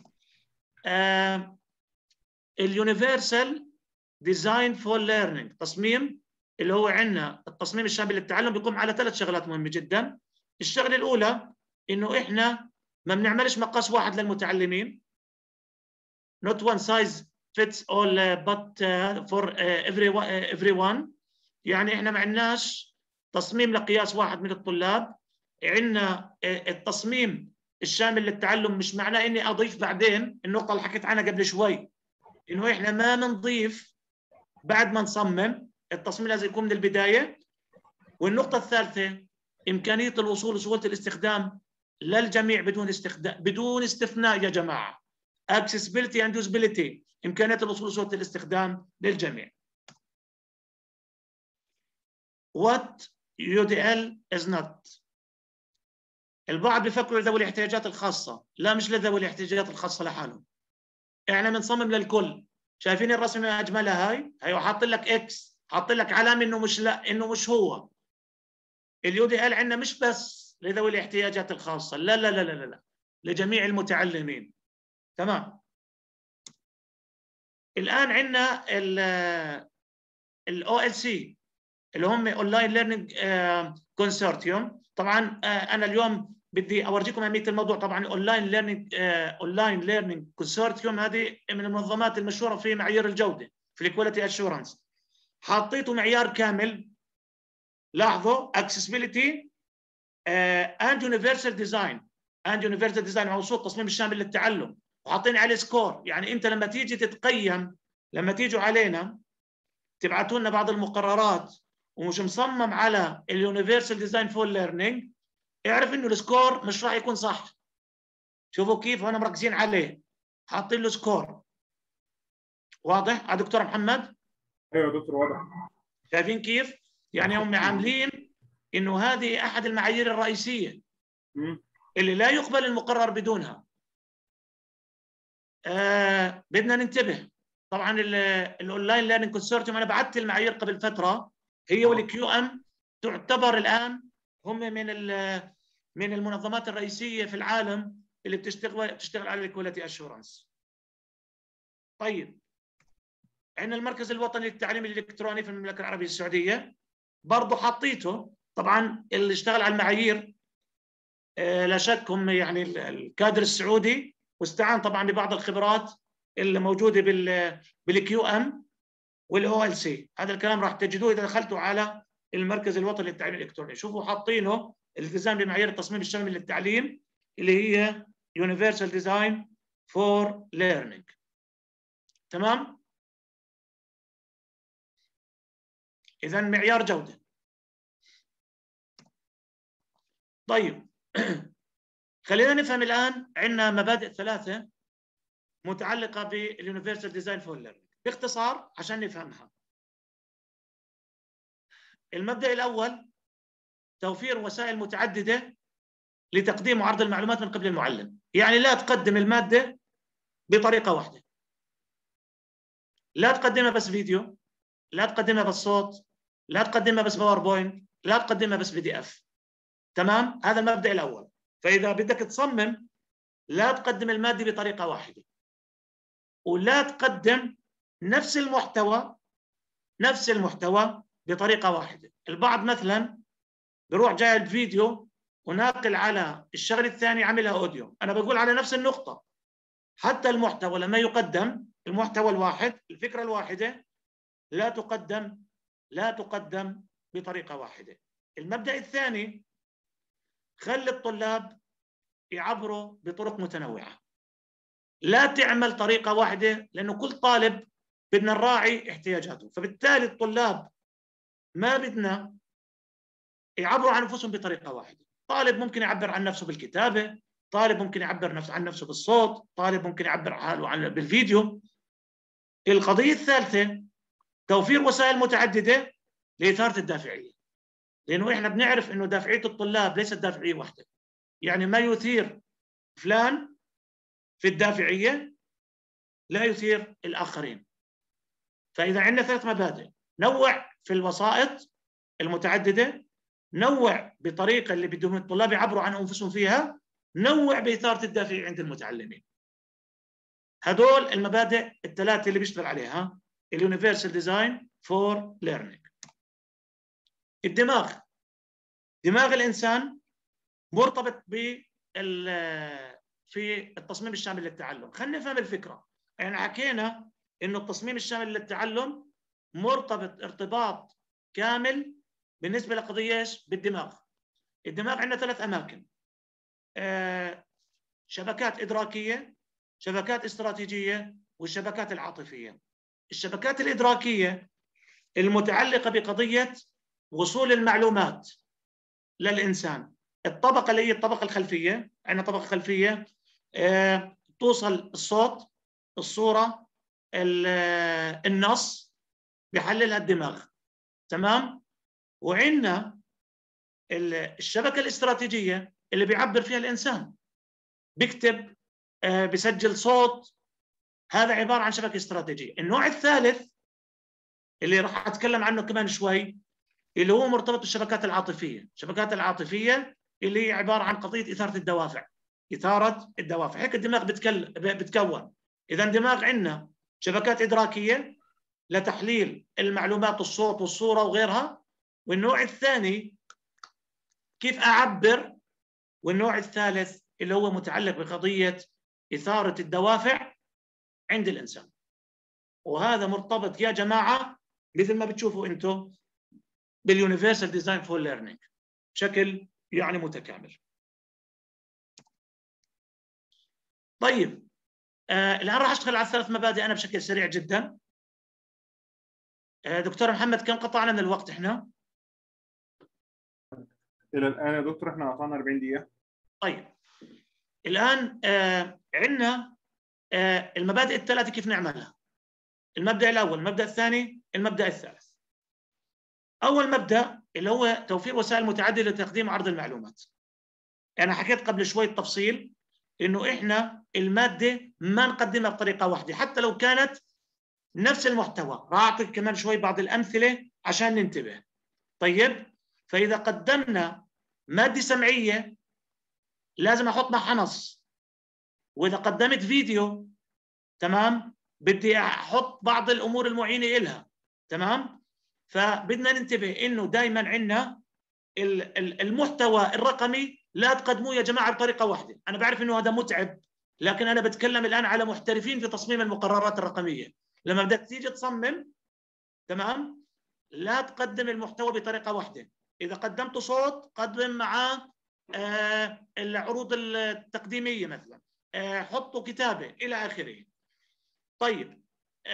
S2: اليونيفرسال ديزاين فور ليرنينج، تصميم اللي هو عندنا التصميم الشامل للتعلم بيقوم على 3 شغلات مهمه جدا. الشغله الاولى انه احنا ما بنعملش مقاس واحد للمتعلمين. not one size fits all but for everyone. يعني احنا ما عندناش تصميم لقياس واحد من الطلاب. عندنا التصميم الشامل للتعلم مش معناه اني اضيف بعدين النقطه اللي حكيت عنها قبل شوي، انه احنا ما بنضيف بعد ما نصمم. التصميم لازم يكون من البدايه. والنقطه الثالثه امكانيه الوصول وسهوله الاستخدام للجميع بدون استثناء يا جماعه. accessibility and usability، امكانيه الوصول وسهوله الاستخدام للجميع. what UDL is not. البعض بيفكروا لذوي الاحتياجات الخاصه، لا مش لذوي الاحتياجات الخاصه لحالهم. احنا بنصمم للكل. شايفين الرسمه ما اجملها هاي؟ ايوه حاط لك اكس، حاط لك علامه انه مش، لا انه مش هو. اليو دي ال عندنا مش بس لذوي الاحتياجات الخاصه، لا لا لا لا لا، لجميع المتعلمين. تمام. الان عندنا الاو ال سي اللي هم اونلاين ليرنينج كونسورتيوم. طبعا انا اليوم بدي اورجيكم اهميه الموضوع. طبعا الاونلاين ليرنينج كونسورتيوم هذه من المنظمات المشهوره في معايير الجوده في الكواليتي اشورنس. حطيته معيار كامل، لاحظوا accessibility and universal design موصول التصميم الشامل للتعلم، وحاطين عليه سكور. يعني انت لما تيجي تتقيم، لما تيجوا علينا تبعتوا لنا بعض المقررات ومش مصمم على اليونيفرسال ديزاين فور ليرنينج، اعرف انه السكور مش راح يكون صح. شوفوا كيف هنا مركزين عليه، حاطين له سكور. واضح يا دكتور محمد؟
S1: ايوه دكتور واضح.
S2: شايفين كيف؟ يعني هم عاملين انه هذه احد المعايير الرئيسيه اللي لا يقبل المقرر بدونها. بدنا ننتبه. طبعا الاونلاين ليرنينج كونسورتيوم انا بعثت المعايير قبل فتره، هي والكيو ام تعتبر الان هم من المنظمات الرئيسيه في العالم اللي بتشتغل على الكواليتي اشورنس. طيب عندنا المركز الوطني للتعليم الالكتروني في المملكه العربيه السعوديه، برضه حطيته. طبعا اللي اشتغل على المعايير لا شك هم يعني الكادر السعودي، واستعان طبعا ببعض الخبرات اللي موجوده بالكيو ام والاو ال سي. هذا الكلام راح تجدوه اذا دخلتوا على المركز الوطني للتعليم الالكتروني. شوفوا حاطينه الالتزام بمعايير التصميم الشامل للتعليم اللي هي Universal Design for Learning. تمام؟ اذا معيار جوده. طيب خلينا نفهم الان. عندنا مبادئ ثلاثه متعلقه باليونيفرسال ديزاين فور ليرنينج باختصار عشان نفهمها. المبدأ الأول توفير وسائل متعددة لتقديم وعرض المعلومات من قبل المعلم. يعني لا تقدم المادة بطريقة واحدة، لا تقدمها بس فيديو، لا تقدمها بس صوت، لا تقدمها بس باوربوينت، لا تقدمها بس PDF. تمام؟ هذا المبدأ الأول. فإذا بدك تصمم لا تقدم المادة بطريقة واحدة، ولا تقدم نفس المحتوى بطريقة واحدة. البعض مثلا بروح جايب فيديو وناقل على الشغل الثاني عاملها اوديو. انا بقول على نفس النقطة، حتى المحتوى لما يقدم، المحتوى الواحد، الفكرة الواحدة لا تقدم بطريقة واحدة. المبدأ الثاني خلي الطلاب يعبروا بطرق متنوعة. لا تعمل طريقة واحدة، لأنه كل طالب بدنا نراعي احتياجاته، فبالتالي الطلاب ما بدنا يعبروا عن انفسهم بطريقه واحده. طالب ممكن يعبر عن نفسه بالكتابه، طالب ممكن يعبر عن نفسه بالصوت، طالب ممكن يعبر عنه بالفيديو. القضيه الثالثه توفير وسائل متعدده لاثاره الدافعيه، لانه احنا بنعرف انه دافعيه الطلاب ليست دافعيه واحده. يعني ما يثير فلان في الدافعيه لا يثير الاخرين. فاذا عندنا ثلاث مبادئ: نوع في الوسائط المتعدده، نوع بطريقه اللي بدهم الطلاب يعبروا عن انفسهم فيها، نوع باثاره الدافعيه عند المتعلمين. هدول المبادئ الثلاثه اللي بيشتغل عليها اليونيفرسال ديزاين فور ليرنينج. دماغ الانسان مرتبط في التصميم الشامل للتعلم. خلينا نفهم الفكره. يعني حكينا انه التصميم الشامل للتعلم مرتبط ارتباط كامل بالنسبه لقضيه ايش؟ بالدماغ. الدماغ عندنا ثلاث اماكن: شبكات ادراكيه، شبكات استراتيجيه، والشبكات العاطفيه. الشبكات الادراكيه المتعلقه بقضيه وصول المعلومات للانسان، الطبقه اللي هي الطبقه الخلفيه، عندنا طبقه خلفيه توصل الصوت، الصوره، النص بيحللها الدماغ، تمام. وعندنا الشبكه الاستراتيجيه اللي بيعبر فيها الانسان، بيكتب، بيسجل صوت، هذا عباره عن شبكه استراتيجيه. النوع الثالث اللي راح اتكلم عنه كمان شوي اللي هو مرتبط بالشبكات العاطفيه. الشبكات العاطفيه اللي هي عباره عن قضيه اثاره الدوافع. اثاره الدوافع، هيك الدماغ بتكون. اذا الدماغ عندنا شبكات ادراكيه لتحليل المعلومات، الصوت والصوره وغيرها، والنوع الثاني كيف اعبر، والنوع الثالث اللي هو متعلق بقضيه اثاره الدوافع عند الانسان. وهذا مرتبط يا جماعه مثل ما بتشوفوا انتم باليونيفرسال ديزاين فور ليرنينج بشكل يعني متكامل. طيب الان راح اشتغل على الثلاث مبادئ انا بشكل سريع جدا. دكتور محمد كم قطعنا من الوقت احنا؟
S1: الى الان يا دكتور احنا قطعنا 40 دقيقه.
S2: طيب الان عندنا المبادئ الثلاثه كيف نعملها. المبدا الاول، المبدا الثاني، المبدا الثالث. اول مبدا اللي هو توفير وسائل متعدده لتقديم وعرض المعلومات. انا حكيت قبل شوي التفصيل انه احنا الماده ما نقدمها بطريقه واحده حتى لو كانت نفس المحتوى. راح اعطيك كمان شوي بعض الامثله عشان ننتبه. طيب فاذا قدمنا ماده سمعيه لازم احط معها نص، واذا قدمت فيديو تمام بدي احط بعض الامور المعينه لها، تمام. فبدنا ننتبه انه دائما عندنا المحتوى الرقمي لا تقدموه يا جماعه بطريقه واحده. انا بعرف انه هذا متعب، لكن انا بتكلم الان على محترفين في تصميم المقررات الرقميه. لما بدك تيجي تصمم تمام لا تقدم المحتوى بطريقه واحده. اذا قدمت صوت قدم معاه العروض التقديميه مثلا، حطوا كتابه الى اخره. طيب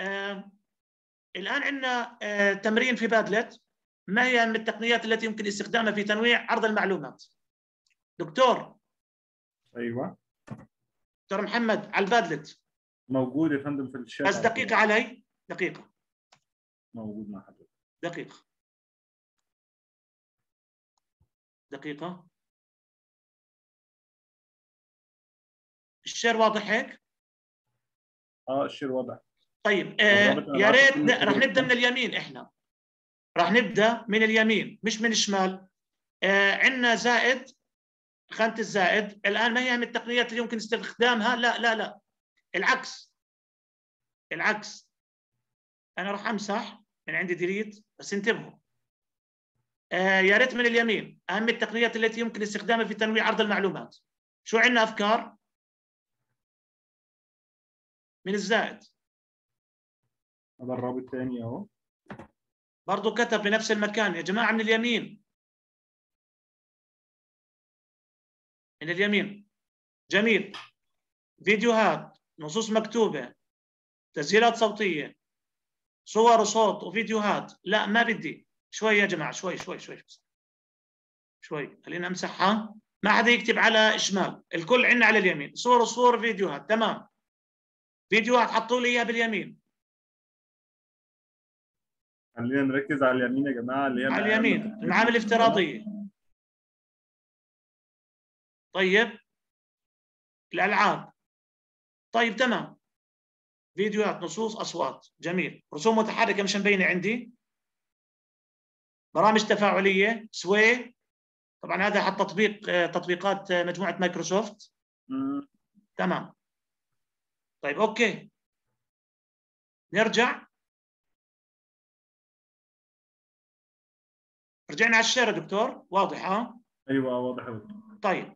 S2: الان عندنا تمرين في بادلت. ما هي من التقنيات التي يمكن استخدامها في تنويع عرض المعلومات؟ دكتور.
S1: ايوه
S2: دكتور محمد على البادلت
S1: موجود يا فندم في الشات.
S2: بس دقيقه علي، دقيقه.
S1: موجود مع حضرتك.
S2: دقيقه دقيقه. الشير واضح هيك؟
S1: الشير واضح.
S2: طيب يا ريت رح نبدا من اليمين. احنا رح نبدا من اليمين مش من الشمال. عندنا زائد، خانه الزائد. الان ما هي من التقنيات اللي يمكن استخدامها؟ لا لا لا، العكس. العكس. انا راح امسح من عندي ديليت بس انتبهوا. يا ريت من اليمين. اهم التقنيات التي يمكن استخدامها في تنويع عرض المعلومات. شو عندنا افكار؟ من الزائد.
S1: هذا الرابط الثاني اهو.
S2: برضه كتب بنفس المكان يا جماعه. من اليمين، من اليمين. جميل. فيديوهات، نصوص مكتوبه، تسجيلات صوتيه، صور وصوت وفيديوهات. لا ما بدي. شوي يا جماعه، شوي شوي شوي شوي. خلينا امسحها. ما حدا يكتب على الشمال، الكل عندنا على اليمين. صور فيديوهات. تمام. فيديوهات حطوا لي اياها باليمين.
S1: خلينا نركز على اليمين يا جماعه اللي هي
S2: على اليمين المعامل الافتراضيه. طيب الالعاب. طيب تمام. فيديوهات، نصوص، اصوات. جميل. رسوم متحركه مش مبينه عندي. برامج تفاعليه، سوي. طبعا هذا حط تطبيقات مجموعه مايكروسوفت. تمام. طيب اوكي نرجع. رجعنا على الشارع دكتور. واضح ها؟
S1: ايوه واضح يا دكتور.
S2: طيب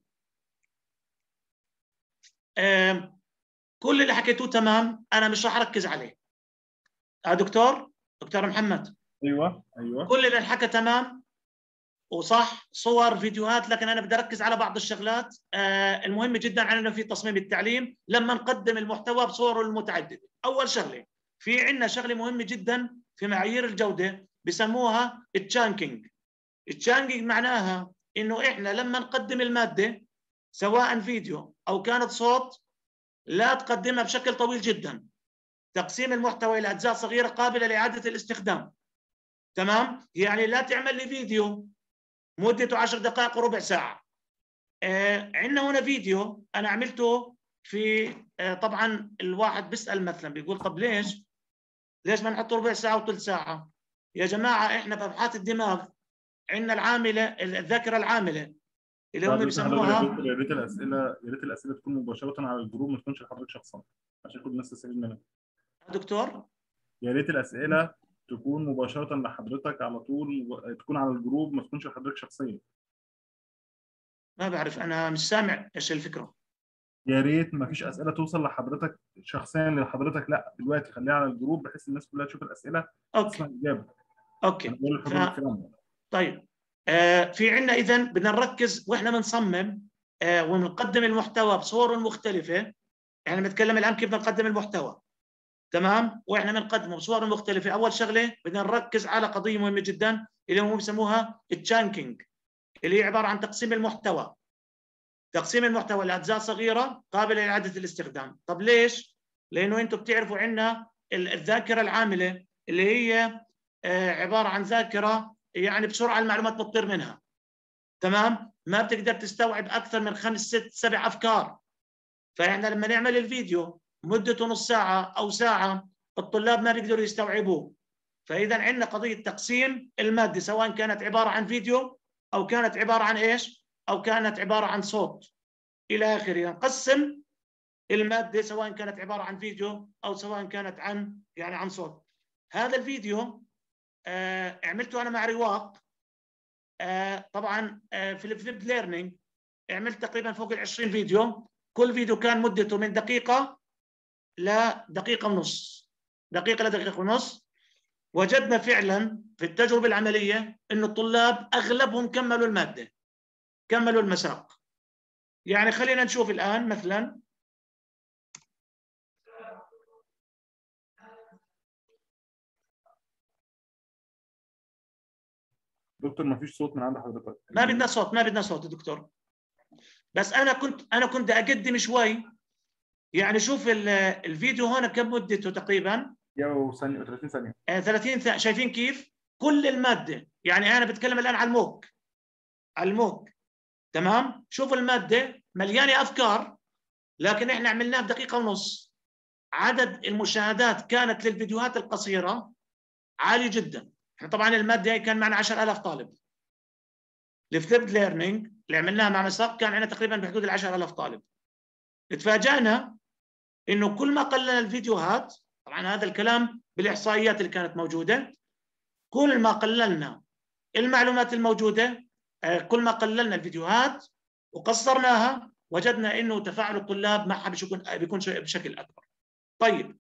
S2: كل اللي حكيتوه تمام، انا مش راح اركز عليه. دكتور محمد.
S1: ايوه
S2: كل اللي انحكى تمام وصح، صور فيديوهات، لكن انا بدي اركز على بعض الشغلات المهمه جدا عندنا في تصميم التعليم لما نقدم المحتوى بصوره المتعدده. اول شغله، في عندنا شغله مهمه جدا في معايير الجوده بسموها التشانكينج. التشانكينج معناها انه احنا لما نقدم الماده سواء فيديو او كانت صوت لا تقدمها بشكل طويل جدا. تقسيم المحتوى الى اجزاء صغيره قابله لاعاده الاستخدام. تمام؟ يعني لا تعمل لي فيديو مدته 10 دقائق وربع ساعه. عندنا هنا فيديو انا عملته في طبعا الواحد بيسال مثلا بيقول طب ليش ما نحط ربع ساعه وثلث ساعه؟ يا جماعه احنا في ابحاث الدماغ عندنا العامله الذاكره العامله اللي هم بيسموها.
S1: يا ريت الاسئله تكون مباشره على الجروب، ما تكونش لحضرتك شخصا عشان كل الناس تستفيد منها.
S2: دكتور
S1: يا ريت الاسئله تكون مباشره لحضرتك على طول، تكون على الجروب، ما تكونش لحضرتك شخصيا.
S2: ما بعرف، انا مش سامع ايش الفكره.
S1: يا ريت ما فيش اسئله توصل لحضرتك شخصيا لحضرتك، لا دلوقتي خليها على الجروب بحيث الناس كلها تشوف الاسئله تسمع
S2: اوكي
S1: الاجابه.
S2: اوكي
S1: انا بقول لحضرتك الكلام ده.
S2: طيب في عندنا اذا بدنا نركز واحنا بنصمم وبنقدم المحتوى بصور مختلفه. احنا بنتكلم الان كيف بدنا نقدم المحتوى، تمام؟ واحنا بنقدمه بصور مختلفه. اول شغله بدنا نركز على قضيه مهمه جدا اللي هم بيسموها التشانكينج، اللي هي عباره عن تقسيم المحتوى. تقسيم المحتوى لاجزاء صغيره قابله لاعاده الاستخدام. طب ليش؟ لانه انتم بتعرفوا عندنا الذاكره العامله اللي هي عباره عن ذاكره يعني بسرعه المعلومات بتطير منها. تمام؟ ما بتقدر تستوعب اكثر من 5 6 7 افكار. فاحنا لما نعمل الفيديو مدته نص ساعه او ساعه الطلاب ما بيقدروا يستوعبوه. فاذا عندنا قضيه تقسيم الماده سواء كانت عباره عن فيديو او كانت عباره عن ايش؟ او كانت عباره عن صوت الى اخره. نقسم الماده سواء كانت عباره عن فيديو او سواء كانت عن صوت. هذا الفيديو عملته انا مع رواق. طبعا في الفليب ليرنينج عملت تقريبا فوق ال 20 فيديو. كل فيديو كان مدته من دقيقه لدقيقه ونص. دقيقه لدقيقه ونص. وجدنا فعلا في التجربه العمليه انه الطلاب اغلبهم كملوا الماده، كملوا المساق. يعني خلينا نشوف الان مثلا.
S1: دكتور ما فيش صوت من عند حضرتك.
S2: ما بدنا صوت، ما بدنا صوت يا دكتور. بس انا كنت اقدم شوي. يعني شوف الفيديو هون كم مدته تقريبا؟
S1: يا ثانيه 30 ثانيه.
S2: 30 ثانيه. شايفين كيف؟ كل الماده، يعني انا بتكلم الان على الموك. على الموك، تمام؟ شوف الماده مليانه افكار، لكن احنا عملناها بدقيقه ونص. عدد المشاهدات كانت للفيديوهات القصيره عالي جدا. احنا طبعا الماده كان معنا 10000 طالب. الفليبد ليرنينج اللي عملناها مع مساق كان عندنا تقريبا بحدود ال 10000 طالب. تفاجأنا انه كل ما قللنا الفيديوهات، طبعا هذا الكلام بالاحصائيات اللي كانت موجوده، كل ما قللنا المعلومات الموجوده، كل ما قللنا الفيديوهات وقصرناها، وجدنا انه تفاعل الطلاب معها بيكون بشكل اكبر. طيب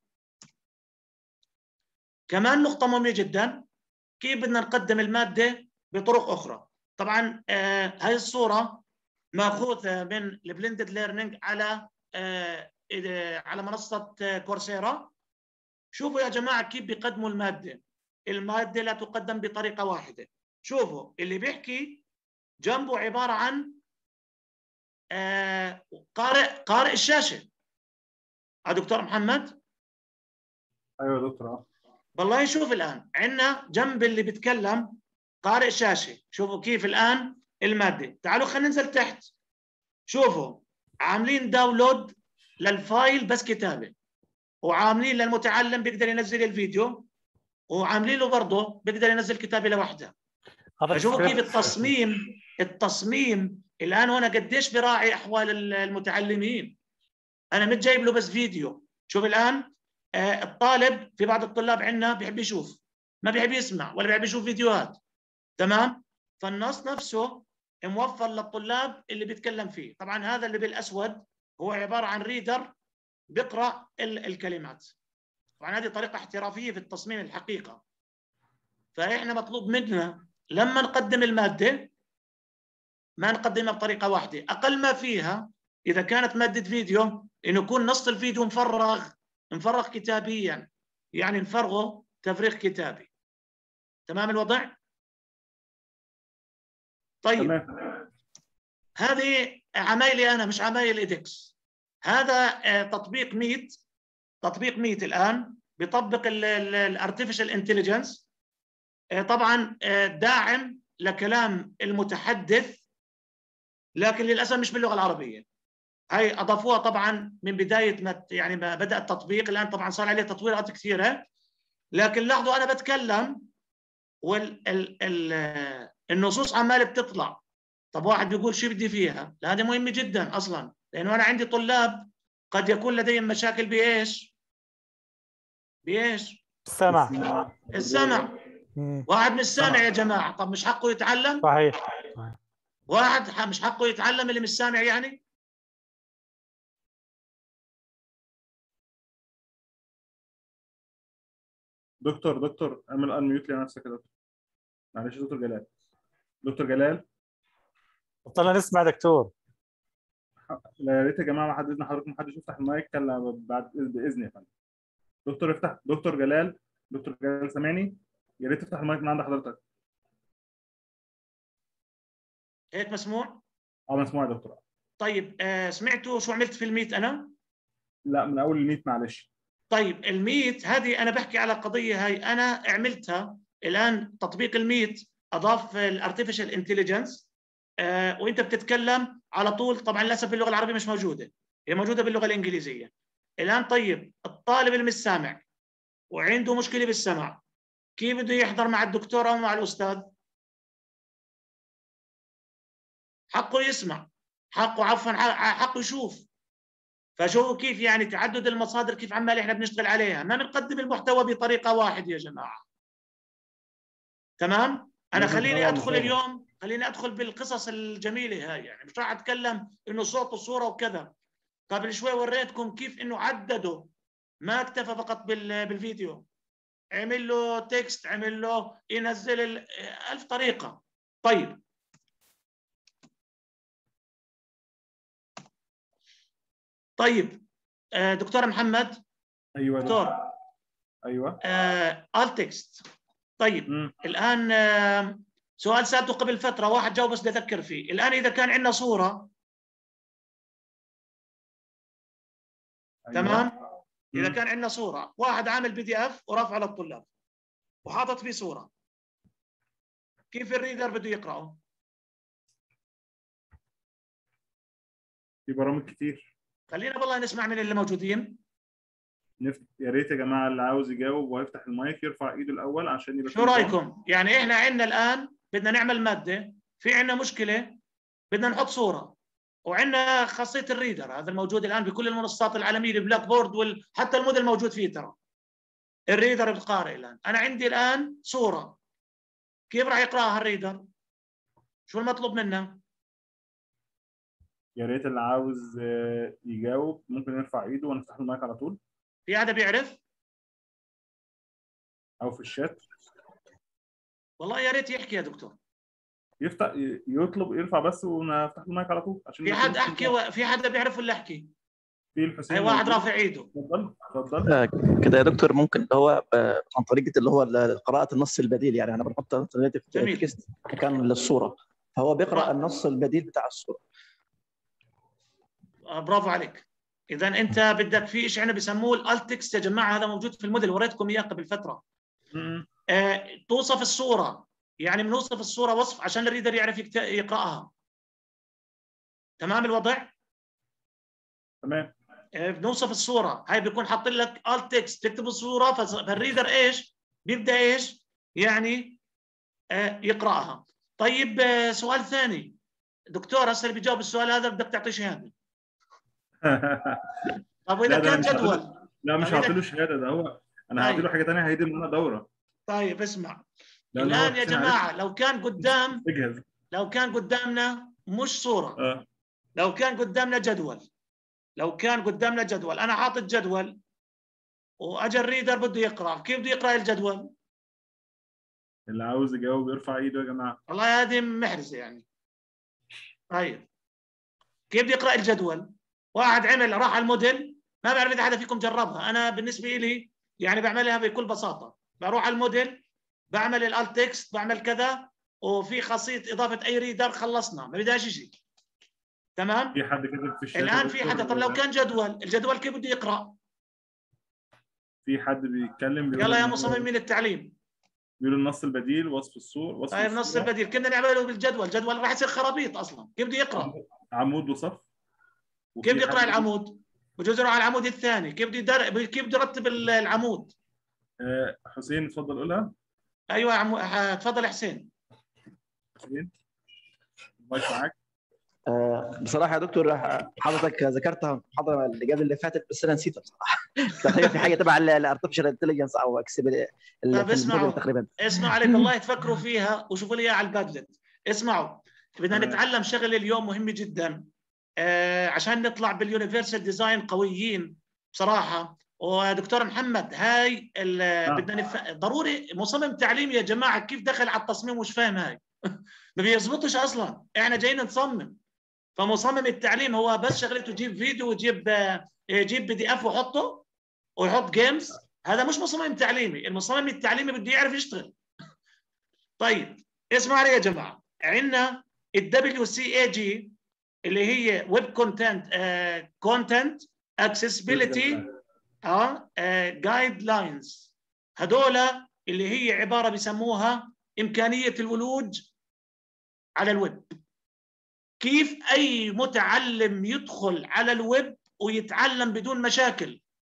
S2: كمان نقطه مهمه جدا، كيف بدنا نقدم الماده بطرق اخرى. طبعا هاي الصوره ماخوذه من البلندد ليرنينج على منصه كورسيرا. شوفوا يا جماعه كيف بيقدموا الماده. الماده لا تقدم بطريقه واحده. شوفوا اللي بيحكي جنبه عباره عن قارئ الشاشه. دكتور محمد.
S1: ايوه يا دكتور.
S2: والله شوف الان عندنا جنب اللي بيتكلم قارئ شاشه. شوفوا كيف الان الماده. تعالوا خلينا ننزل تحت. شوفوا عاملين داونلود للفايل بس كتابه، وعاملين للمتعلم بيقدر ينزل الفيديو، وعاملين له برضه بيقدر ينزل كتابه لوحده. فشوفوا كيف التصميم الان هنا قديش براعي احوال المتعلمين. انا مش جايب له بس فيديو. شوف الان الطالب، في بعض الطلاب عندنا بيحب يشوف، ما بيحب يسمع ولا بيحب يشوف فيديوهات. تمام؟ فالنص نفسه موفر للطلاب اللي بيتكلم فيه. طبعا هذا اللي بالاسود هو عباره عن ريدر بيقرا الكلمات. طبعا هذه طريقه احترافيه في التصميم الحقيقه. فاحنا مطلوب منا لما نقدم الماده ما نقدمها بطريقه واحده. اقل ما فيها اذا كانت ماده فيديو انه يكون نص الفيديو مفرغ كتابيا، يعني نفرغه تفريغ كتابي. تمام الوضع؟ طيب
S1: تمام.
S2: هذه عمايلي انا مش عمايل ايدكس. هذا تطبيق ميت، تطبيق ميت الان بيطبق الارتفيشال انتليجنس، طبعا داعم لكلام المتحدث، لكن للاسف مش باللغه العربيه. هاي اضافوها طبعا من بدايه ما يعني ما بدا التطبيق، الان طبعا صار عليه تطويرات كثيره، لكن لاحظوا انا بتكلم والنصوص عماله بتطلع. طب واحد بيقول شو بدي فيها؟ لا هذا مهم جدا اصلا، لانه انا عندي طلاب قد يكون لديهم مشاكل بايش؟ بايش؟
S4: السمع.
S2: السمع. واحد مش سامع يا جماعه، طب مش حقه يتعلم؟
S4: صحيح.
S2: واحد مش حقه يتعلم اللي مش سامع يعني؟
S1: دكتور اعمل انميوت لنفسك يا دكتور. معلش دكتور جلال. دكتور جلال.
S4: بطلنا نسمع دكتور.
S1: لا يا ريت يا جماعه، بعد اذن حضرتك ما حدش يفتح المايك الا بعد باذن يا فندم. دكتور افتح. دكتور جلال. دكتور جلال سامعني؟ يا ريت تفتح المايك من عند حضرتك.
S2: هيك مسموع؟
S1: مسموع يا دكتور.
S2: طيب سمعتوا شو عملت في الميت انا؟
S1: لا من اول الميت معلش.
S2: طيب الميت هذه انا بحكي على قضيه هاي انا عملتها الان. تطبيق الميت اضاف الارتفيشال انتليجنس، وانت بتتكلم على طول. طبعا للاسف باللغه العربيه مش موجوده، هي موجوده باللغه الانجليزيه الان. طيب الطالب اللي مش سامع وعنده مشكله بالسمع، كيف بده يحضر مع الدكتور او مع الاستاذ؟ حقه يسمع، حقه عفوا حقه يشوف. فشوفوا كيف يعني تعدد المصادر كيف عمال احنا بنشتغل عليها، ما بنقدم المحتوى بطريقه واحده يا جماعه. تمام؟ انا خليني ادخل اليوم، خليني ادخل بالقصص الجميله هاي، يعني مش راح اتكلم انه صوت وصوره وكذا. قبل شوي وريتكم كيف انه عددوا، ما اكتفى فقط بالفيديو، عمل له تكست، عمل له ينزل 1000 طريقه. طيب طيب دكتور محمد.
S1: ايوه
S2: دكتور.
S1: ايوه.
S2: alt text. طيب الان سؤال سالته قبل فتره واحد جاوب بس بدي اذكر فيه. الان اذا كان عندنا صوره،
S1: أيوة.
S2: تمام؟ اذا كان عندنا صوره، واحد عامل PDF ورافعه للطلاب وحاطط فيه صوره، كيف الريدر بده يقراه؟
S1: في برامج كتير.
S2: خلينا والله نسمع من اللي موجودين.
S1: يا ريت يا جماعه اللي عاوز يجاوب ويفتح المايك يرفع ايده الاول عشان يبقى.
S2: شو رايكم؟ يعني احنا عندنا الان بدنا نعمل ماده، في عندنا مشكله بدنا نحط صوره، وعندنا خاصيه الريدر هذا الموجود الان بكل المنصات العالميه، البلاك بورد حتى الموديل موجود فيه. ترى الريدر القارئ الان انا عندي الان صوره، كيف راح يقراها الريدر؟ شو المطلوب منا؟
S1: يا ريت اللي عاوز يجاوب ممكن يرفع ايده ونفتح المايك على طول.
S2: في حدا بيعرف؟
S1: او في الشات.
S2: والله يا ريت يحكي يا دكتور.
S1: يفتح يطلب يرفع بس ونفتح المايك على طول عشان
S2: في حد احكي في حدا بيعرف ولا احكي؟
S1: في الحسين.
S2: اي واحد رافع ايده.
S1: اتفضل.
S5: كده يا دكتور ممكن هو عن طريقه اللي هو قراءه النص البديل، يعني انا بنحط تكست مكان للصوره، فهو بيقرا النص البديل بتاع الصوره.
S2: برافو عليك. اذا انت بدك في شيء احنا بسموه الالت تكست يا جماعه، هذا موجود في الموديل وريتكم اياه قبل فتره. توصف الصوره، يعني بنوصف الصوره وصف عشان الريدر يعرف يقراها. تمام الوضع؟
S1: تمام.
S2: بنوصف الصوره، هاي بيكون حاط لك الت تكست، تكتب الصوره فالريدر ايش؟ بيبدا ايش؟ يعني يقراها. طيب سؤال ثاني دكتور، هسه اللي بيجاوب السؤال هذا بدك تعطيه شهاده. طب واذا كان جدول؟
S1: لا مش هعطي له شهاده، ده هو انا هعطي له حاجه ثانيه هيدي منها دوره.
S2: طيب اسمع الان يا جماعه، لو كان قدامنا مش صوره، لو كان قدامنا جدول، انا حاطط جدول واجى الريدر بده يقرا، كيف بده يقرا الجدول؟
S1: اللي عاوز يجاوب يرفع ايده يا جماعه.
S2: والله هذه محرزه يعني. طيب كيف بده يقرا الجدول؟ واحد راح على الموديل، ما بعرف اذا حدا فيكم جربها، انا بالنسبه لي يعني بعملها بكل بساطه، بروح على الموديل بعمل الالت تكست، بعمل كذا، وفي خاصيه اضافه اي ريدر، خلصنا ما بدهاش شيء. تمام؟
S1: في حد كتب في الشات
S2: الان في حدا، طب لو كان جدول، الجدول كيف بده يقرا؟
S1: في حد بيتكلم بيقول
S2: يلا يا مصممين التعليم،
S1: بيقول النص البديل وصف الصور
S2: طيب نص البديل كنا نعمله بالجدول، جدول راح يصير خرابيط اصلا، كيف بده يقرا؟
S1: عمود وصف.
S2: كيف بده يقرا العمود؟ بجوز يروح على العمود الثاني، كيف بده كيف بده يرتب العمود؟
S1: حسين اتفضل قولها.
S2: ايوه تفضل حسين.
S1: حسين المايك معاك.
S5: بصراحه يا دكتور حضرتك ذكرتها في المحاضره اللي قبل اللي فاتت بس انا نسيتها بصراحه. كانت هي في حاجه تبع الارتفيشال انتليجنس او
S2: طيب اسمعوا
S5: تقريبا.
S2: اسمعوا عليك الله تفكروا فيها وشوفوا لي اياها على البادلت. اسمعوا، بدنا نتعلم شغله اليوم مهمه جدا عشان نطلع باليونيفرسال ديزاين قويين بصراحه. ودكتور محمد هاي بدنا ضروري مصمم تعليمي يا جماعه كيف دخل على التصميم ومش فاهم هاي ما بيزبطش اصلا، احنا جايين نصمم. فمصمم التعليم هو بس شغلته يجيب فيديو ويجيب PDF ويحطه ويحط جيمز. هذا مش مصمم تعليمي، المصمم التعليمي بده يعرف يشتغل. طيب اسمعوا علي يا جماعه، عندنا WCAG اللي هي ويب كونتنت اكسسبيليتي جايد لاينز. هذول اللي هي عباره بيسموها امكانيه الولوج على الويب. كيف اي متعلم يدخل على الويب ويتعلم بدون مشاكل.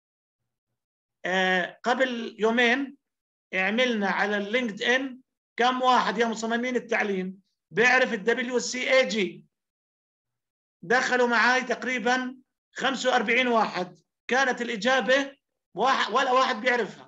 S2: قبل يومين عملنا على اللينكد ان كم واحد يا مصممين التعليم بيعرف WCAG؟ دخلوا معاي تقريبا 45 واحد، كانت الإجابة ولا واحد بيعرفها.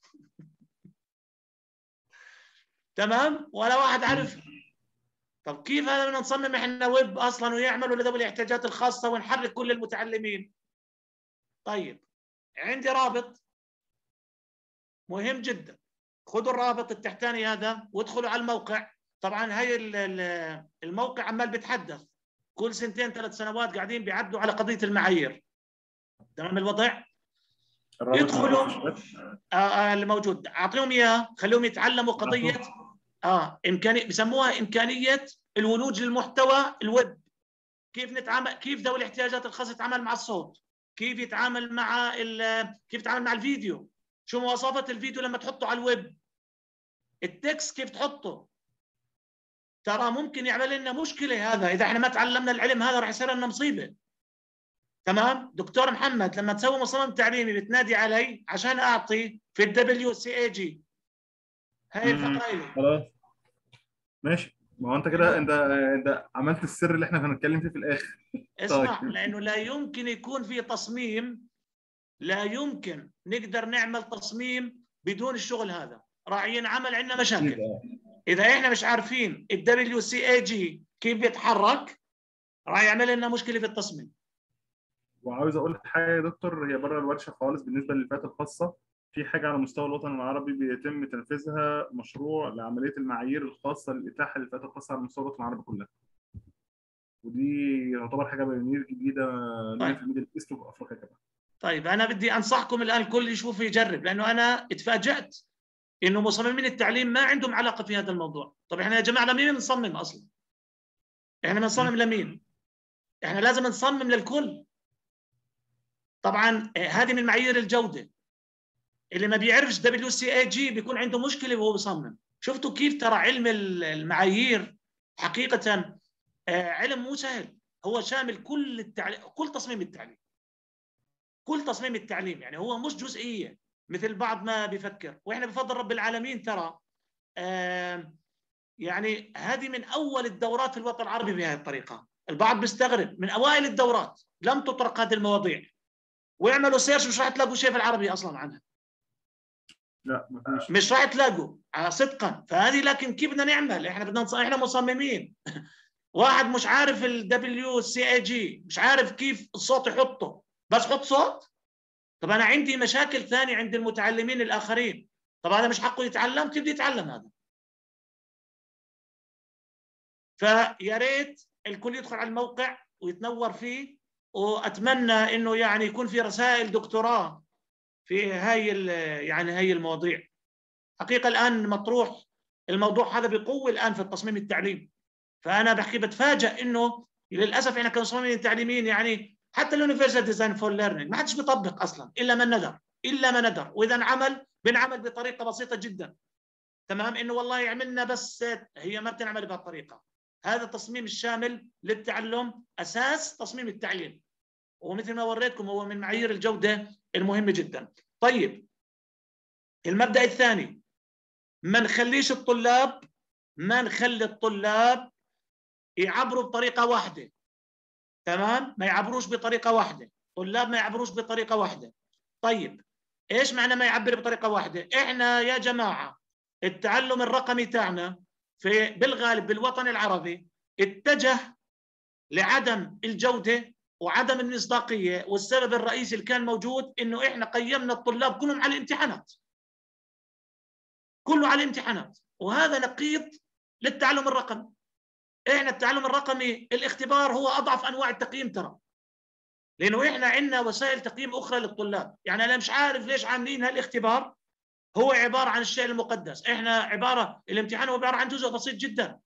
S2: تمام؟ ولا واحد عرفها. طب كيف هذا بدنا نصمم احنا ويب اصلا ويعملوا لذوي الاحتياجات الخاصة ونحرك كل المتعلمين؟ طيب عندي رابط مهم جدا، خذوا الرابط التحتاني هذا وادخلوا على الموقع. طبعا هاي الموقع عمال بيتحدث كل 2 3 سنوات، قاعدين بيعدوا على قضيه المعايير. تمام الوضع؟ يدخلوا اللي موجود اعطيهم اياه، خليهم يتعلموا قضيه امكانيه بسموها امكانيه الولوج للمحتوى الويب. كيف نتعامل، كيف ذوي الاحتياجات الخاصه يتعامل مع الصوت، كيف يتعامل مع كيف يتعامل مع الفيديو، شو مواصفات الفيديو لما تحطه على الويب، التكست كيف تحطه. ترى ممكن يعمل لنا مشكله هذا اذا احنا ما تعلمنا العلم هذا، راح يصير لنا مصيبه. تمام؟ دكتور محمد لما تسوي مصمم تعليمي بتنادي علي عشان اعطي في WCAG. هاي الفقره لي.
S1: خلاص ماشي. ما هو انت كده انت عملت السر اللي احنا هنتكلم فيه في الاخر.
S2: اسمع، لانه لا يمكن يكون في تصميم، لا يمكن نقدر نعمل تصميم بدون الشغل هذا، راح ينعمل عندنا مشاكل. اذا احنا مش عارفين WCAG كيف بيتحرك راح يعمل لنا مشكله في التصميم.
S1: وعاوز اقول حاجه يا دكتور، هي بره الورشه خالص بالنسبه للفئات الخاصه. في حاجه على مستوى الوطن العربي بيتم تنفيذها، مشروع لعمليه المعايير الخاصه للاتاحه للفئات الخاصه على مستوى الوطن العربي كلها. ودي يعتبر حاجه بايونير جديده لنا في الميدل ايست وفي افريقيا كمان.
S2: طيب انا بدي انصحكم الان الكل يشوف يجرب، لانه انا اتفاجأت انه مصممين التعليم ما عندهم علاقه في هذا الموضوع. طب احنا يا جماعه لمين بنصمم اصلا؟ احنا بنصمم لمين؟ احنا لازم نصمم للكل. طبعا هذه من معايير الجوده. اللي ما بيعرفش WCAG بيكون عنده مشكله وهو بيصمم. شفتوا كيف ترى علم المعايير حقيقه علم مو سهل، هو شامل كل التعليم، كل تصميم التعليم، كل تصميم التعليم. يعني هو مش جزئيه مثل بعض ما بيفكر. واحنا بفضل رب العالمين ترى يعني هذه من اول الدورات في الوطن العربي بهذه الطريقه. البعض بيستغرب من اوائل الدورات لم تطرق هذه المواضيع، واعملوا سيرش مش راح تلاقوا شيء في العربي اصلا عنها.
S1: لا مفيش،
S2: مش راح تلاقوا صدقا. فهذه لكن كيف بدنا نعمل؟ احنا مصممين واحد مش عارف WCAG، مش عارف كيف الصوت يحطه، بس حط صوت. طب انا عندي مشاكل ثانيه عند المتعلمين الاخرين، طب هذا مش حقه يتعلم؟ كيف بده يتعلم هذا؟ فيا ريت الكل يدخل على الموقع ويتنور فيه، واتمنى انه يعني يكون في رسائل دكتوراه في هاي المواضيع. حقيقه الان مطروح الموضوع هذا بقوه الان في التصميم التعليم. فانا بحكي بتفاجئ انه للاسف احنا كمصممين تعليميين يعني حتى اليونيفرسال ديزاين فور ليرنينج ما حدش بيطبق اصلا الا من ندر، الا من ندر، واذا انعمل بنعمل بطريقه بسيطه جدا. تمام، انه والله عملنا بس هي ما بتنعمل بهالطريقه. هذا التصميم الشامل للتعلم اساس تصميم التعليم، ومثل ما وريتكم هو من معايير الجوده المهمه جدا. طيب المبدا الثاني، ما نخلي الطلاب يعبروا بطريقه واحده. تمام، ما يعبروش بطريقه واحده، طلاب ما يعبروش بطريقه واحده. طيب ايش معنى ما يعبر بطريقه واحده؟ احنا يا جماعه التعلم الرقمي تاعنا بالغالب بالوطن العربي اتجه لعدم الجوده وعدم المصداقيه، والسبب الرئيسي اللي كان موجود انه احنا قيمنا الطلاب كلهم على الامتحانات، كله على الامتحانات، وهذا نقيض للتعلم الرقمي. احنا التعلم الرقمي الاختبار هو اضعف انواع التقييم ترى، لانه احنا عندنا وسائل تقييم اخرى للطلاب. يعني انا مش عارف ليش عاملين هالاختبار هو عباره عن الشيء المقدس. احنا الامتحان هو عباره عن جزء بسيط جدا.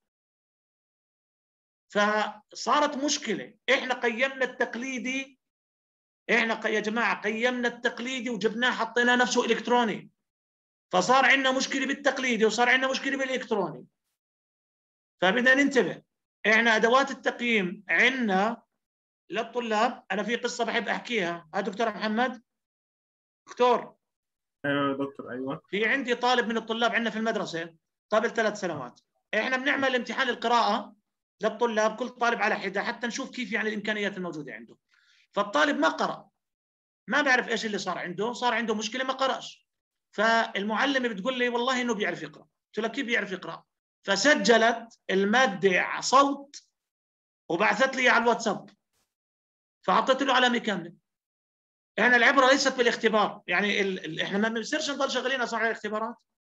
S2: فصارت مشكله، احنا قيمنا التقليدي، يا جماعه قيمنا التقليدي وجبناه حطيناه نفسه الكتروني، فصار عندنا مشكله بالتقليدي وصار عندنا مشكله بالالكتروني. فبدنا ننتبه. احنا ادوات التقييم عندنا للطلاب، انا في قصه بحب احكيها. ها دكتور محمد؟ دكتور.
S1: ايوه يا دكتور. ايوه.
S2: في عندي طالب من الطلاب عندنا في المدرسه قبل 3 سنوات، احنا بنعمل امتحان القراءه للطلاب كل طالب على حده حتى نشوف كيف يعني الامكانيات الموجوده عنده. فالطالب ما قرأ، ما بعرف ايش اللي صار عنده مشكله ما قرأش. فالمعلمه بتقول لي والله انه بيعرف يقرأ. قلت لها كيف بيعرف يقرأ؟ فسجلت الماده صوت وبعثت لي على الواتساب، فحطيت له علامه كامله. يعني العبره ليست بالاختبار، يعني احنا ما بنصيرش نضل شغالين اصلا على الاختبارات.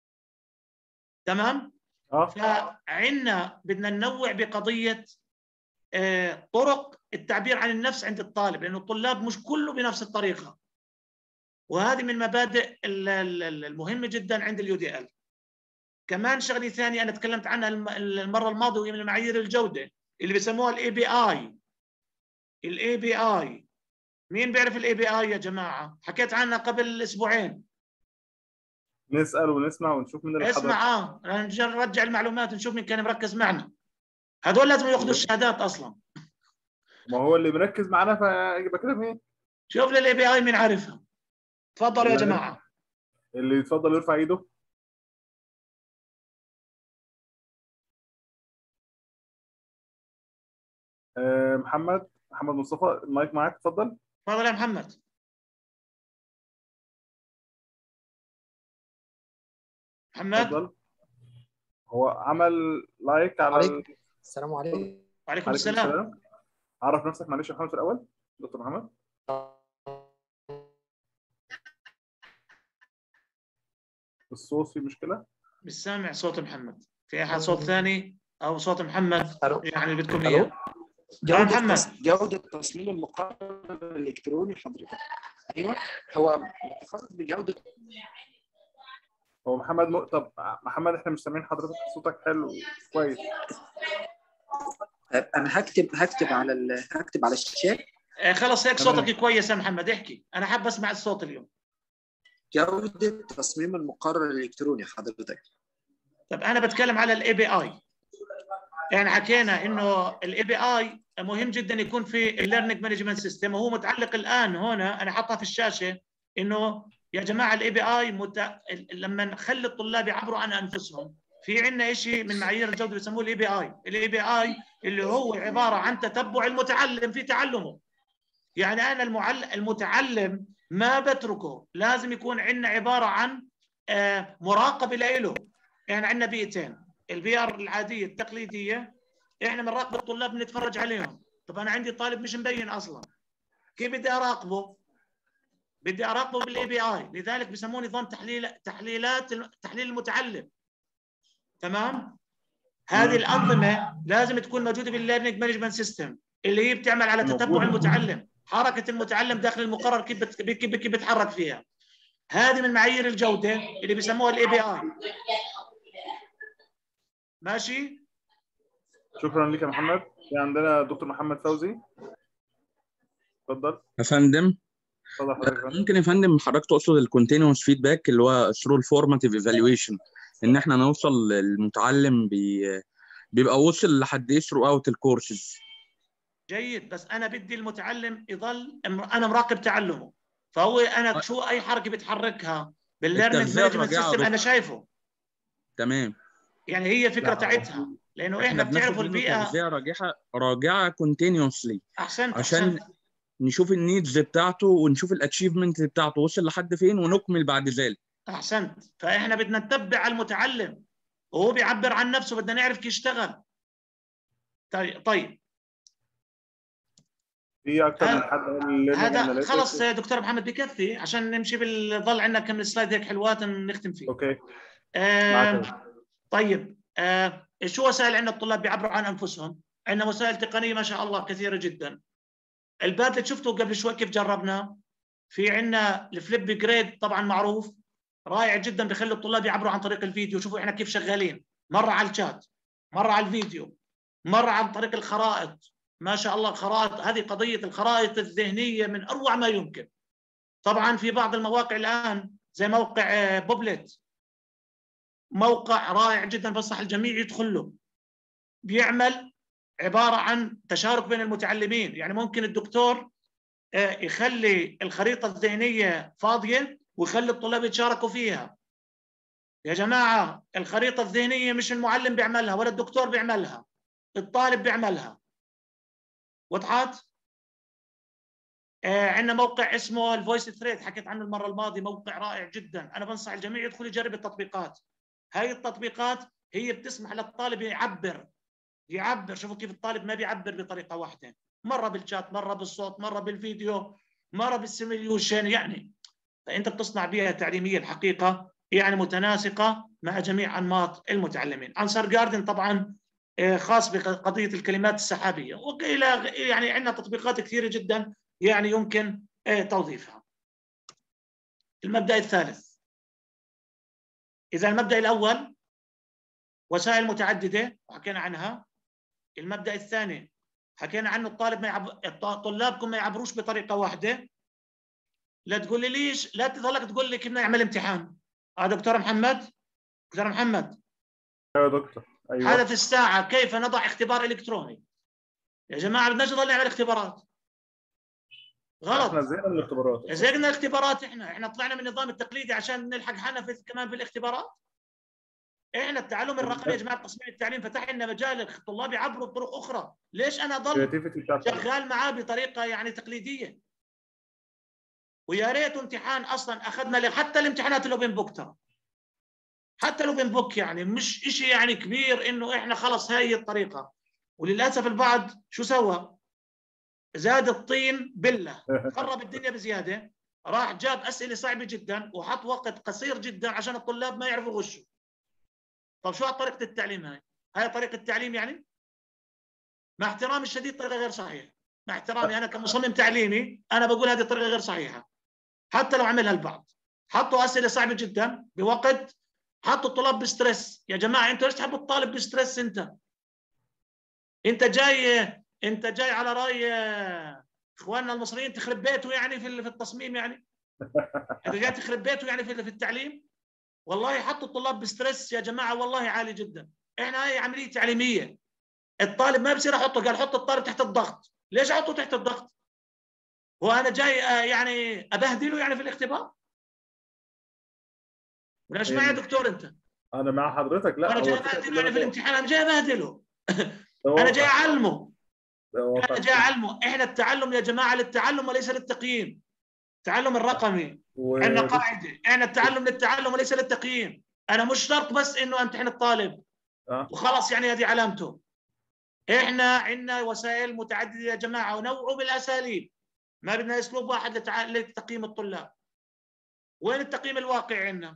S2: تمام؟ فعندنا بدنا ننوع بقضيه طرق التعبير عن النفس عند الطالب، لانه الطلاب مش كله بنفس الطريقه. وهذه من المبادئ المهمه جدا عند اليو دي ال. كمان شغله ثانيه انا تكلمت عنها المره الماضيه، وهي من معايير الجوده اللي بيسموها الاي بي اي. الاي بي اي، مين بيعرف الاي بي اي يا جماعه؟ حكيت عنها قبل اسبوعين.
S1: نسال ونسمع ونشوف من اللي حضر.
S2: اسمع نرجع المعلومات نشوف مين كان مركز معنا. هذول لازم ياخذوا الشهادات اصلا.
S1: ما هو اللي مركز معنا فيبقى كده مين؟
S2: شوف للاي بي اي مين عارفها. تفضلوا يا جماعه.
S1: اللي يتفضل يرفع ايده. محمد مصطفى، المايك معاك، اتفضل.
S2: تفضل يا محمد.
S1: اتفضل. هو عمل لايك على
S6: السلام عليكم.
S2: وعليكم السلام.
S1: عرف نفسك معلش يا محمد في الاول. دكتور محمد. الصوت فيه مشكله؟
S2: مش سامع صوت محمد. في احد صوت ثاني او صوت محمد يعني اللي بدكم
S6: اياه؟
S2: جودة
S6: تصميم المقرر الالكتروني حضرتك. ايوه، هو متخصص بجوده.
S1: هو محمد طب محمد احنا مش سامعين حضرتك، صوتك حلو كويس.
S6: انا هكتب على الشات.
S2: خلص هيك صوتك كويس يا محمد، احكي. انا حابب اسمع الصوت اليوم.
S6: جودة تصميم المقرر الالكتروني حضرتك.
S2: طب انا بتكلم على الاي بي اي. يعني حكينا انه الاي بي اي مهم جدا يكون في الليرنينج مانجمنت سيستم، وهو متعلق الان هنا انا حاطها في الشاشه انه يا جماعه الاي بي اي لما نخلي الطلاب يعبروا عن انفسهم، في عندنا شيء من معايير الجوده بيسموه الاي بي اي. الاي بي اي اللي هو عباره عن تتبع المتعلم في تعلمه. يعني انا المتعلم ما بتركه، لازم يكون عندنا عباره عن مراقبه له. يعني عندنا بيئتين، البيئه العاديه التقليديه احنا بنراقب الطلاب بنتفرج عليهم. طب انا عندي طالب مش مبين اصلا، كيف بدي اراقبه؟ بدي اراقبه بالاي بي اي، لذلك بسموه نظام تحليل المتعلم. تمام؟ هذه الانظمه لازم تكون موجوده بالليرنينج مانجمنت سيستم، اللي هي بتعمل على تتبع المتعلم، حركه المتعلم داخل المقرر كيف بيتحرك فيها. هذه من معايير الجوده اللي بيسموها الاي بي اي. ماشي؟
S1: شكرا لك يا محمد. في عندنا دكتور محمد فوزي، اتفضل.
S7: يا فندم،
S1: اتفضل حضرتك يا فندم.
S7: ممكن يا فندم حضرتك تقصد الكونتينوس فيدباك اللي هو ثرو الفورماتيف ايفالويشن، ان احنا نوصل المتعلم بيبقى وصل لحد ايه ثرو اوت الكورسز.
S2: جيد، بس انا بدي المتعلم يضل انا مراقب تعلمه، فهو انا شو اي حركه بتحركها بالليرنينج
S7: التغذية
S2: مانجمنت
S7: الراجعة
S2: سيستم
S7: يا
S2: انا شايفه.
S7: تمام.
S2: يعني هي فكره
S1: لا،
S2: تاعتها، لانه احنا
S7: احنا بناخد
S2: بتعرفوا
S7: منه
S2: البيئه.
S7: تغذية راجعة كونتينوسلي
S2: احسنت
S7: عشان
S2: احسنت.
S7: نشوف النيدز بتاعته ونشوف الاتشيفمنت بتاعته وصل لحد فين ونكمل بعد ذلك.
S2: احسنت، فاحنا بدنا نتبع المتعلم وهو بيعبر عن نفسه، بدنا نعرف كيف يشتغل. طيب
S1: في اكثر من حد قال
S2: هذا خلص دكتور محمد بكفي عشان نمشي ضل عندنا كم سلايد هيك حلوات نختم فيه.
S1: اوكي.
S2: طيب شو وسائل عندنا الطلاب بيعبروا عن انفسهم؟ عندنا وسائل تقنيه ما شاء الله كثيره جدا. الباد اللي شفته قبل شوي كيف جربناه، في عندنا الفليب جريد طبعا معروف، رائع جدا، بيخلي الطلاب يعبروا عن طريق الفيديو. شوفوا احنا كيف شغالين، مره على الشات، مره على الفيديو، مره عن طريق الخرائط. ما شاء الله الخرائط هذه، قضيه الخرائط الذهنيه من اروع ما يمكن. طبعا في بعض المواقع الان زي موقع بوبلت، موقع رائع جدا، بنصح الجميع يدخل له. بيعمل عباره عن تشارك بين المتعلمين، يعني ممكن الدكتور يخلي الخريطه الذهنيه فاضيه ويخلي الطلاب يتشاركوا فيها. يا جماعه الخريطه الذهنيه مش المعلم بيعملها ولا الدكتور بيعملها، الطالب بيعملها. وضحت؟ عندنا موقع اسمه الفويس ثريد، حكيت عنه المره الماضيه، موقع رائع جدا. انا بنصح الجميع يدخل يجرب التطبيقات. هاي التطبيقات هي بتسمح للطالب يعبر. شوفوا كيف الطالب ما بيعبر بطريقه واحده، مره بالشات، مره بالصوت، مره بالفيديو، مره بالسيميليوشن. يعني فانت بتصنع بيئه تعليميه الحقيقه يعني متناسقه مع جميع انماط المتعلمين. انسر جاردن طبعا خاص بقضيه الكلمات السحابيه، والى يعني عندنا تطبيقات كثيره جدا يعني يمكن توظيفها. المبدا الثالث، اذا المبدا الاول وسائل متعدده وحكينا عنها. المبدا الثاني حكينا عنه طلابكم ما يعبروش بطريقه واحده. لا تقول لي ليش، لا تظلك تقول لي كيف بدنا نعمل امتحان. دكتور محمد، دكتور محمد.
S1: ايوه دكتور. ايوه.
S2: هدف الساعه كيف نضع اختبار الكتروني. يا جماعه بدناش نضل نعمل اختبارات، غلط.
S1: احنا زهقنا من الاختبارات.
S2: زهقنا الاختبارات. احنا طلعنا من النظام التقليدي عشان نلحق حالنا كمان في الاختبارات. احنا التعلم الرقمي يا جماعه، تصميم التعليم فتح لنا مجال الطلاب يعبروا بطرق اخرى. ليش انا اضل شغال معاه بطريقه يعني تقليديه؟ ويا ريت امتحان اصلا اخذنا حتى الامتحانات الاوبن بوك، ترى حتى الاوبن بوك يعني مش شيء يعني كبير انه احنا خلص هاي الطريقه. وللاسف البعض شو سوى؟ زاد الطين بله، خرب الدنيا بزياده، راح جاب اسئله صعبه جدا وحط وقت قصير جدا عشان الطلاب ما يعرفوا يغشوا. طب شو طريقه التعليم هاي؟ هاي طريقه التعليم يعني؟ مع احترامي الشديد طريقه غير صحيحه. مع احترامي انا كمصمم تعليمي انا بقول هذه طريقه غير صحيحه. حتى لو عملها البعض، حطوا اسئله صعبه جدا بوقت، حطوا الطلاب بستريس. يا جماعه انتوا ليش تحبوا الطالب بستريس؟ انت جاي على راي اخواننا المصريين تخرب بيته يعني في التصميم يعني. انت جاي تخرب بيته يعني في التعليم. والله حطوا الطلاب بستريس يا جماعه، والله عالي جدا. احنا هاي عمليه تعليميه، الطالب ما بصير احطه، قال حط الطالب تحت الضغط. ليش احطه تحت الضغط؟ وانا جاي يعني ابهدله يعني في الاختبار؟ وليش معي يا دكتور انت؟
S1: انا مع حضرتك. لا
S2: انا جاي ابهدله يعني في الامتحان، انا جاي ابهدله. انا جاي اعلمه. انا جاي اعلمه. احنا التعلم يا جماعه للتعلم وليس للتقييم. التعلم الرقمي عندنا قاعده، احنا التعلم للتعلم وليس للتقييم. انا مش شرط بس انه امتحن الطالب وخلاص يعني هذه علامته. احنا عندنا وسائل متعدده يا جماعه، ونوعوا بالاساليب، ما بدنا اسلوب واحد لتقييم الطلاب. وين التقييم الواقعي عندنا؟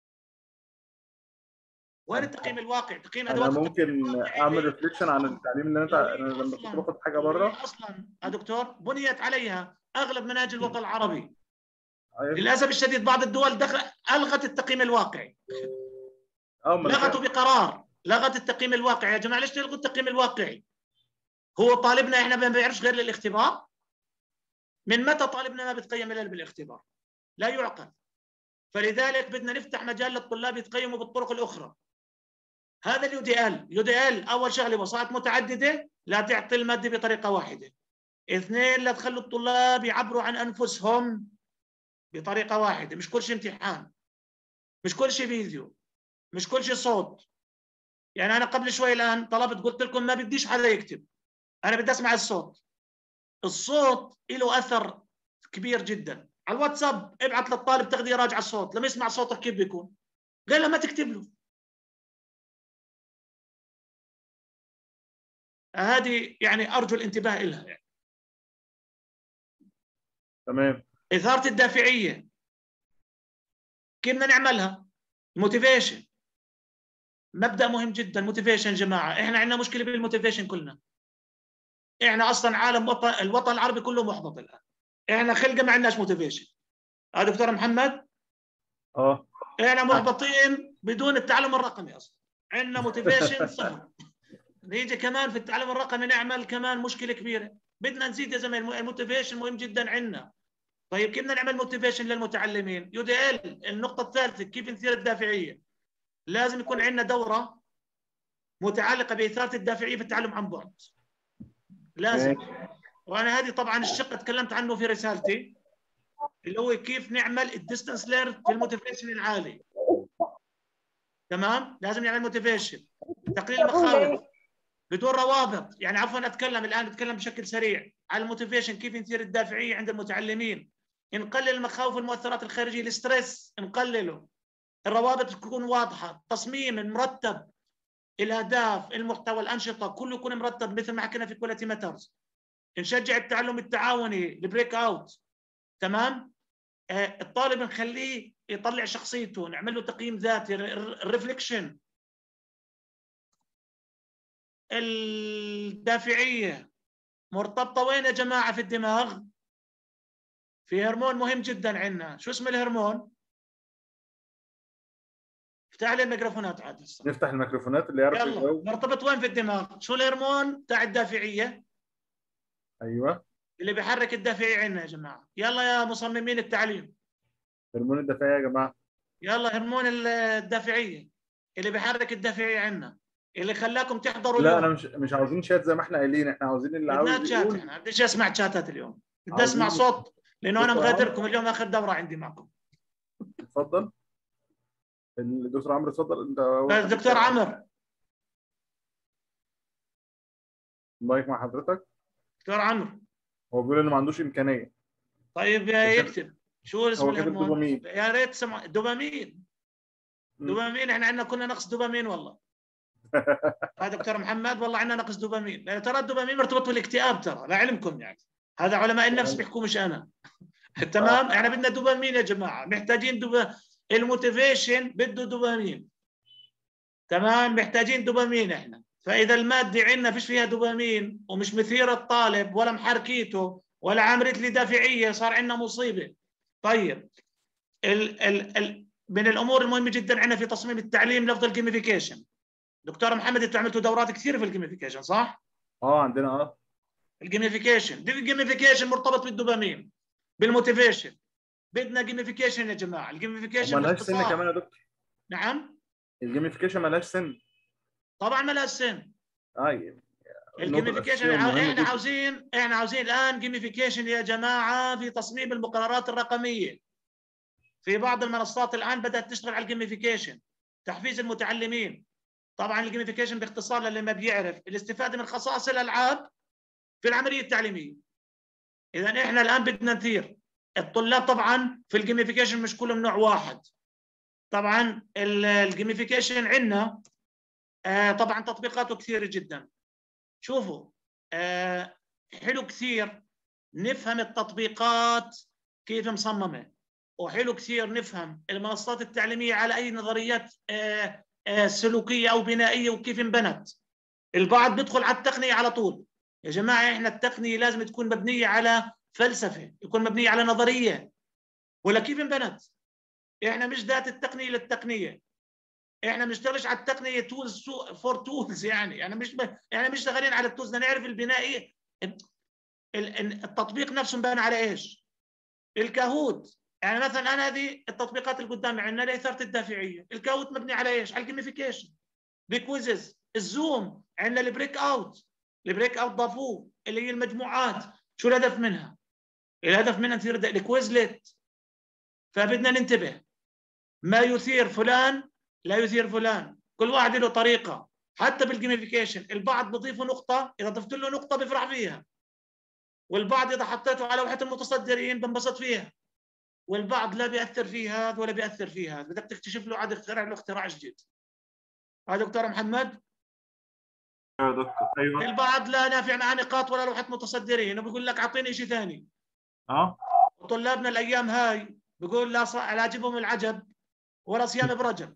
S2: وين التقييم الواقعي؟ تقييم ادوات
S1: انا ممكن اعمل ريفليكشن عن التعليم اللي انا لما كنت باخد حاجه بره
S2: اصلا يا دكتور بنيت عليها اغلب مناهج الوطن العربي. للاسف الشديد بعض الدول الغت التقييم الواقعي، لغته بقرار، لغت التقييم الواقعي. يا جماعه ليش تلغوا التقييم الواقعي؟ هو طالبنا احنا ما بيعرفش غير للاختبار؟ من متى طالبنا ما بتقيم الا بالاختبار؟ لا يعقل. فلذلك بدنا نفتح مجال للطلاب يتقيموا بالطرق الاخرى. هذا اليو دي ال. اليو دي ال اول شغله وسائط متعدده، لا تعطي الماده بطريقه واحده. اثنين، لا تخلوا الطلاب يعبروا عن انفسهم بطريقه واحده، مش كل شيء امتحان، مش كل شيء فيديو، مش كل شيء صوت. يعني انا قبل شوي الان طلبت قلت لكم ما بديش حدا يكتب، انا بدي اسمع الصوت. الصوت له اثر كبير جدا. على الواتساب ابعث للطالب تاخذ يراجع الصوت، لما يسمع صوتك كيف بيكون؟ غير لما تكتب له. هذه يعني ارجو الانتباه لها. يعني
S1: تمام.
S2: اثاره الدافعيه كيف بدنا نعملها؟ الموتيفيشن مبدا مهم جدا. موتيفيشن جماعه، احنا عندنا مشكله بالموتيفيشن كلنا. احنا اصلا عالم الوطن العربي كله محبط الان. احنا خلقه ما عندناش موتيفيشن. دكتور محمد، احنا محبطين بدون التعلم الرقمي اصلا. عندنا موتيفيشن صفر. نيجي كمان في التعلم الرقمي نعمل كمان مشكله كبيره. بدنا نزيد يا زلمه، الموتيفيشن مهم جدا عندنا. طيب كيف بدنا نعمل موتيفيشن للمتعلمين؟ يو دي ال. النقطه الثالثه كيف نثير الدافعيه. لازم يكون عندنا دوره متعلقه باثاره الدافعيه في التعلم عن بعد. لازم. وانا هذه طبعا الشق تكلمت عنه في رسالتي، اللي هو كيف نعمل الديستنس ليرن في الموتيفيشن العالي. تمام؟ لازم نعمل موتيفيشن، تقليل المخاوف بدون روابط. يعني عفوا اتكلم بشكل سريع على الموتيفيشن، كيف نثير الدافعيه عند المتعلمين. نقلل المخاوف والمؤثرات الخارجيه، الستريس نقلله. الروابط تكون واضحه، تصميم مرتب، الاهداف، المحتوى، الانشطه كله يكون مرتب مثل ما حكينا في كواليتي ماترز. نشجع التعلم التعاوني، البريك اوت. تمام؟ الطالب نخليه يطلع شخصيته، نعمل له تقييم ذاتي، الريفليكشن. الدافعيه مرتبطه وين يا جماعه؟ في الدماغ. في هرمون مهم جدا عندنا، شو اسم الهرمون؟ افتح لي الميكروفونات عاد.
S1: نفتح الميكروفونات اللي يعرف
S2: يلا.
S1: يجاوب.
S2: مرتبط وين في الدماغ؟ شو الهرمون تاع الدافعيه؟
S1: ايوه،
S2: اللي بيحرك الدافعيه عندنا يا جماعه. يلا يا مصممين التعليم،
S1: هرمون الدافعيه يا جماعه.
S2: يلا هرمون الدافعيه اللي بيحرك الدافعيه عندنا، اللي خلاكم تحضروا
S1: لا
S2: اليوم.
S1: انا مش عاوزين شات زي ما احنا قايلين، احنا عاوزين اللي عاوز
S2: بدنا شات.
S1: يقول.
S2: احنا بديش اسمع شاتات اليوم، بدي اسمع
S1: عاوزين.
S2: صوت، لانه انا
S1: دكتور
S2: مغادركم
S1: عمرو،
S2: اليوم اخر دوره عندي معكم.
S1: اتفضل. الدكتور عمرو اتفضل انت.
S2: دكتور عمرو،
S1: المايك مع حضرتك.
S2: دكتور عمرو،
S1: هو بيقول انه ما عندوش امكانيه.
S2: طيب يكتب شو اسم
S1: هو كاتب
S2: الهرمون؟
S1: دوبامين.
S2: يا ريت سمع. دوبامين. دوبامين، احنا عندنا كنا نقص دوبامين والله. هذا دكتور محمد، والله عندنا نقص دوبامين، لان ترى الدوبامين مرتبط بالاكتئاب، ترى لعلمكم يعني. هذا علماء النفس بيحكوا مش انا. تمام؟ احنا بدنا دوبامين يا جماعه، محتاجين الموتيفيشن بده دوبامين. تمام؟ محتاجين دوبامين احنا. فاذا الماده عندنا فيش فيها دوبامين ومش مثيره الطالب ولا محركيته ولا عملت لي دافعيه، صار عندنا مصيبه. طيب من الامور المهمه جدا عندنا في تصميم التعليم لفظ الجيميفيكيشن. دكتور محمد انتوا عملتوا دورات كثير في الجيميفيكيشن صح؟
S1: عندنا
S2: الجيميفيكيشن دي الجيميفيكيشن مرتبط بالدوبامين، بالموتيفيشن. بدنا جيميفيكيشن يا جماعه. الجيميفيكيشن
S1: مالهاش سن كمان يا دكتور.
S2: نعم؟
S1: الجيميفيكيشن مالهاش سن.
S2: طبعا مالهاش سن.
S1: الجيميفيكيشن
S2: احنا عاوزين الان جيميفيكيشن يا جماعه في تصميم المقررات الرقميه. في بعض المنصات الان بدات تشتغل على الجيميفيكيشن، تحفيز المتعلمين. طبعا الجيميفيكيشن باختصار للي ما بيعرف، الاستفاده من خصائص الالعاب في العمليه التعليميه. اذا احنا الان بدنا نثير الطلاب. طبعا في الجيميفيكيشن مش كلهم نوع واحد. طبعا الجيميفيكيشن عندنا طبعا تطبيقاته كثيره جدا. شوفوا حلو كثير نفهم التطبيقات كيف مصممه، وحلو كثير نفهم المنصات التعليميه على اي نظريات سلوكيه او بنائيه وكيف انبنت. البعض بيدخل على التقنيه على طول. يا جماعه احنا التقنيه لازم تكون مبنيه على فلسفه، يكون مبنيه على نظريه، ولا كيف انبنت. احنا مش ذات التقنيه للتقنيه. احنا ما بنشتغلش على التقنيه تولز فور تولز، يعني مش شغالين على التولز، بدنا نعرف البناء التطبيق نفسه مبني على ايش؟ الكاهوت. يعني مثلا انا هذه التطبيقات اللي قدامي عندنا لاثاره الدافعيه، الكاهوت مبني على ايش؟ على الجيميفيكيشن، بكويزز. الزوم عندنا البريك اوت ضافوه اللي هي المجموعات. شو الهدف منها؟ الهدف منها تصير الكويزلت. فبدنا ننتبه، ما يثير فلان لا يثير فلان، كل واحد له طريقه. حتى بالجيميفيكيشن البعض بضيفوا نقطه، اذا ضفت له نقطه بفرح فيها، والبعض اذا حطيته على لوحه المتصدرين بنبسط فيها، والبعض لا بيأثر فيه هذا ولا بيأثر فيه هذا. بدك تكتشف له عاد اخترع له اختراع جديد. هذا دكتور محمد.
S1: ايوه دكتور. ايوه.
S2: البعض لا نافع معاه نقاط ولا لوحه متصدرين وبيقول لك اعطيني شيء ثاني. وطلابنا الايام هاي بيقول لا اجيبهم العجب ولا صيام برجب.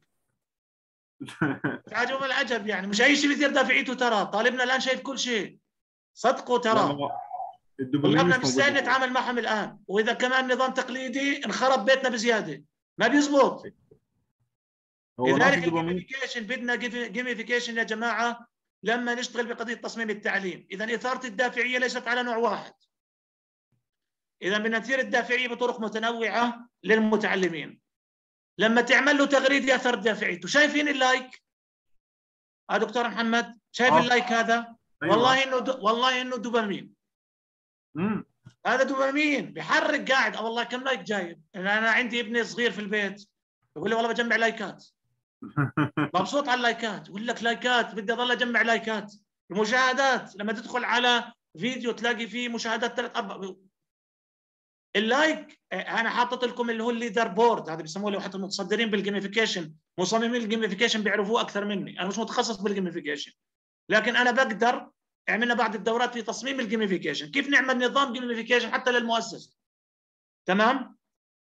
S2: عجب العجب، يعني مش اي شيء بيصير دافعيته. ترى طالبنا الان شايف كل شيء، صدقوا ترى. طلابنا مش سهل نتعامل معهم الان، واذا كمان نظام تقليدي انخرب بيتنا بزياده، ما بيزبط. لذلك الجيميفيكيشن، بدنا جيميفيكيشن يا جماعه لما نشتغل بقضيه تصميم التعليم. اذا اثاره الدافعيه ليست على نوع واحد، اذا بدنا نثير الدافعيه بطرق متنوعه للمتعلمين. لما تعمل له تغريده اثر دافعيته، شايفين اللايك؟ دكتور محمد شايف اللايك هذا؟ أيوة. والله انه دوبامين. هذا دوبامين بيحرك قاعد. والله كم لايك جايب. انا عندي ابني صغير في البيت يقول لي والله بجمع لايكات. مبسوط على اللايكات، يقول لك لايكات بدي اضل اجمع لايكات. المشاهدات لما تدخل على فيديو تلاقي فيه مشاهدات 3-4. اللايك انا حاطط لكم اللي هو الليدر بورد، هذا بيسموه لوحه المتصدرين بالجيميفيكيشن. مصممين الجيميفيكيشن بيعرفوه اكثر مني، انا مش متخصص بالجيميفيكيشن، لكن انا بقدر. عملنا بعض الدورات في تصميم الجيميفيكيشن، كيف نعمل نظام جيميفيكيشن حتى للمؤسسه. تمام.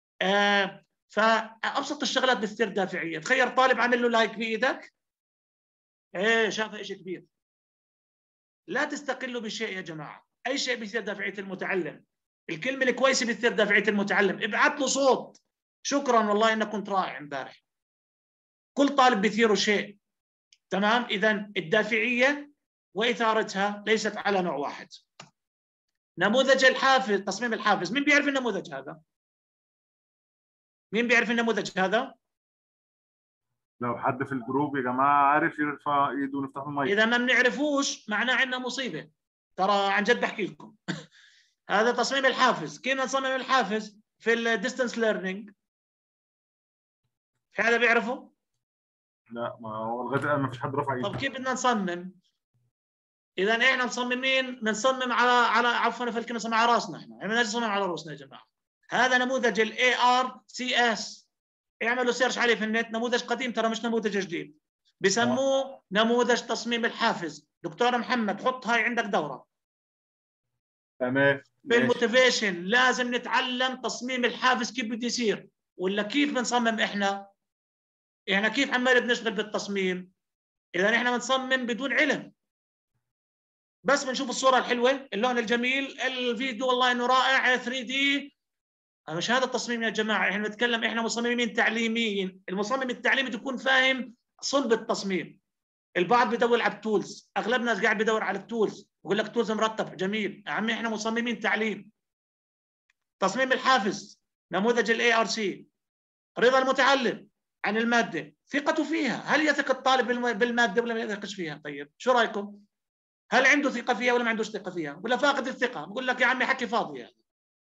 S2: فابسط الشغلات بتصير دافعيه. تخيل طالب عامل له لايك بايدك، شافه شيء كبير. لا تستقلوا بشيء يا جماعه، اي شيء بيصير دافعيه المتعلم. الكلمه الكويسه بتصير دافعيه المتعلم. ابعث له صوت شكرا والله انك كنت رائع امبارح. كل طالب بيثيره شيء. تمام. اذا الدافعيه واثارتها ليست على نوع واحد. نموذج الحافز، تصميم الحافز، مين بيعرف النموذج هذا؟ مين بيعرف النموذج هذا؟
S1: لو حد في الجروب يا جماعه عارف يرفع ايده ونفتح المايك.
S2: اذا ما بنعرفوش معناه عندنا مصيبه. ترى عن جد بحكي لكم. هذا تصميم الحافز. كيف نصمم الحافز في الديستنس ليرنينج؟ في حدا بيعرفه؟
S1: لا، ما هو لغايه الان ما فيش حد رفع ايده.
S2: طب كيف بدنا نصمم؟ اذا احنا مصممين بنصمم على عفوا في الكلمه على راسنا. احنا بدنا نصمم على راسنا يا جماعه. هذا نموذج الاي ار سي اس، اعملوا سيرش عليه في النت. نموذج قديم ترى، مش نموذج جديد. بسموه نموذج تصميم الحافز. دكتور محمد حط هاي عندك دوره.
S1: تمام.
S2: بالموتيفيشن لازم نتعلم تصميم الحافز كيف بده يصير، ولا كيف بنصمم احنا كيف عمال بنشتغل بالتصميم؟ اذا احنا بنصمم بدون علم، بس بنشوف الصوره الحلوه، اللون الجميل، الفيديو والله انه رائع 3 دي. مش هذا التصميم يا جماعه. احنا بنتكلم، احنا مصممين تعليميين. المصمم التعليمي تكون فاهم صلب التصميم. البعض بدور على التولز، اغلبنا قاعد بدور على التولز، بقول لك تولز مرتب جميل. يا عمي احنا مصممين تعليم. تصميم الحافز، نموذج الاي ار سي، رضا المتعلم عن الماده، ثقته فيها. هل يثق الطالب بالماده ولا ما يثقش فيها؟ طيب شو رايكم؟ هل عنده ثقه فيها ولا ما عندوش ثقه فيها؟ ولا فاقد الثقه؟ بقول لك يا عمي حكي فاضي. يعني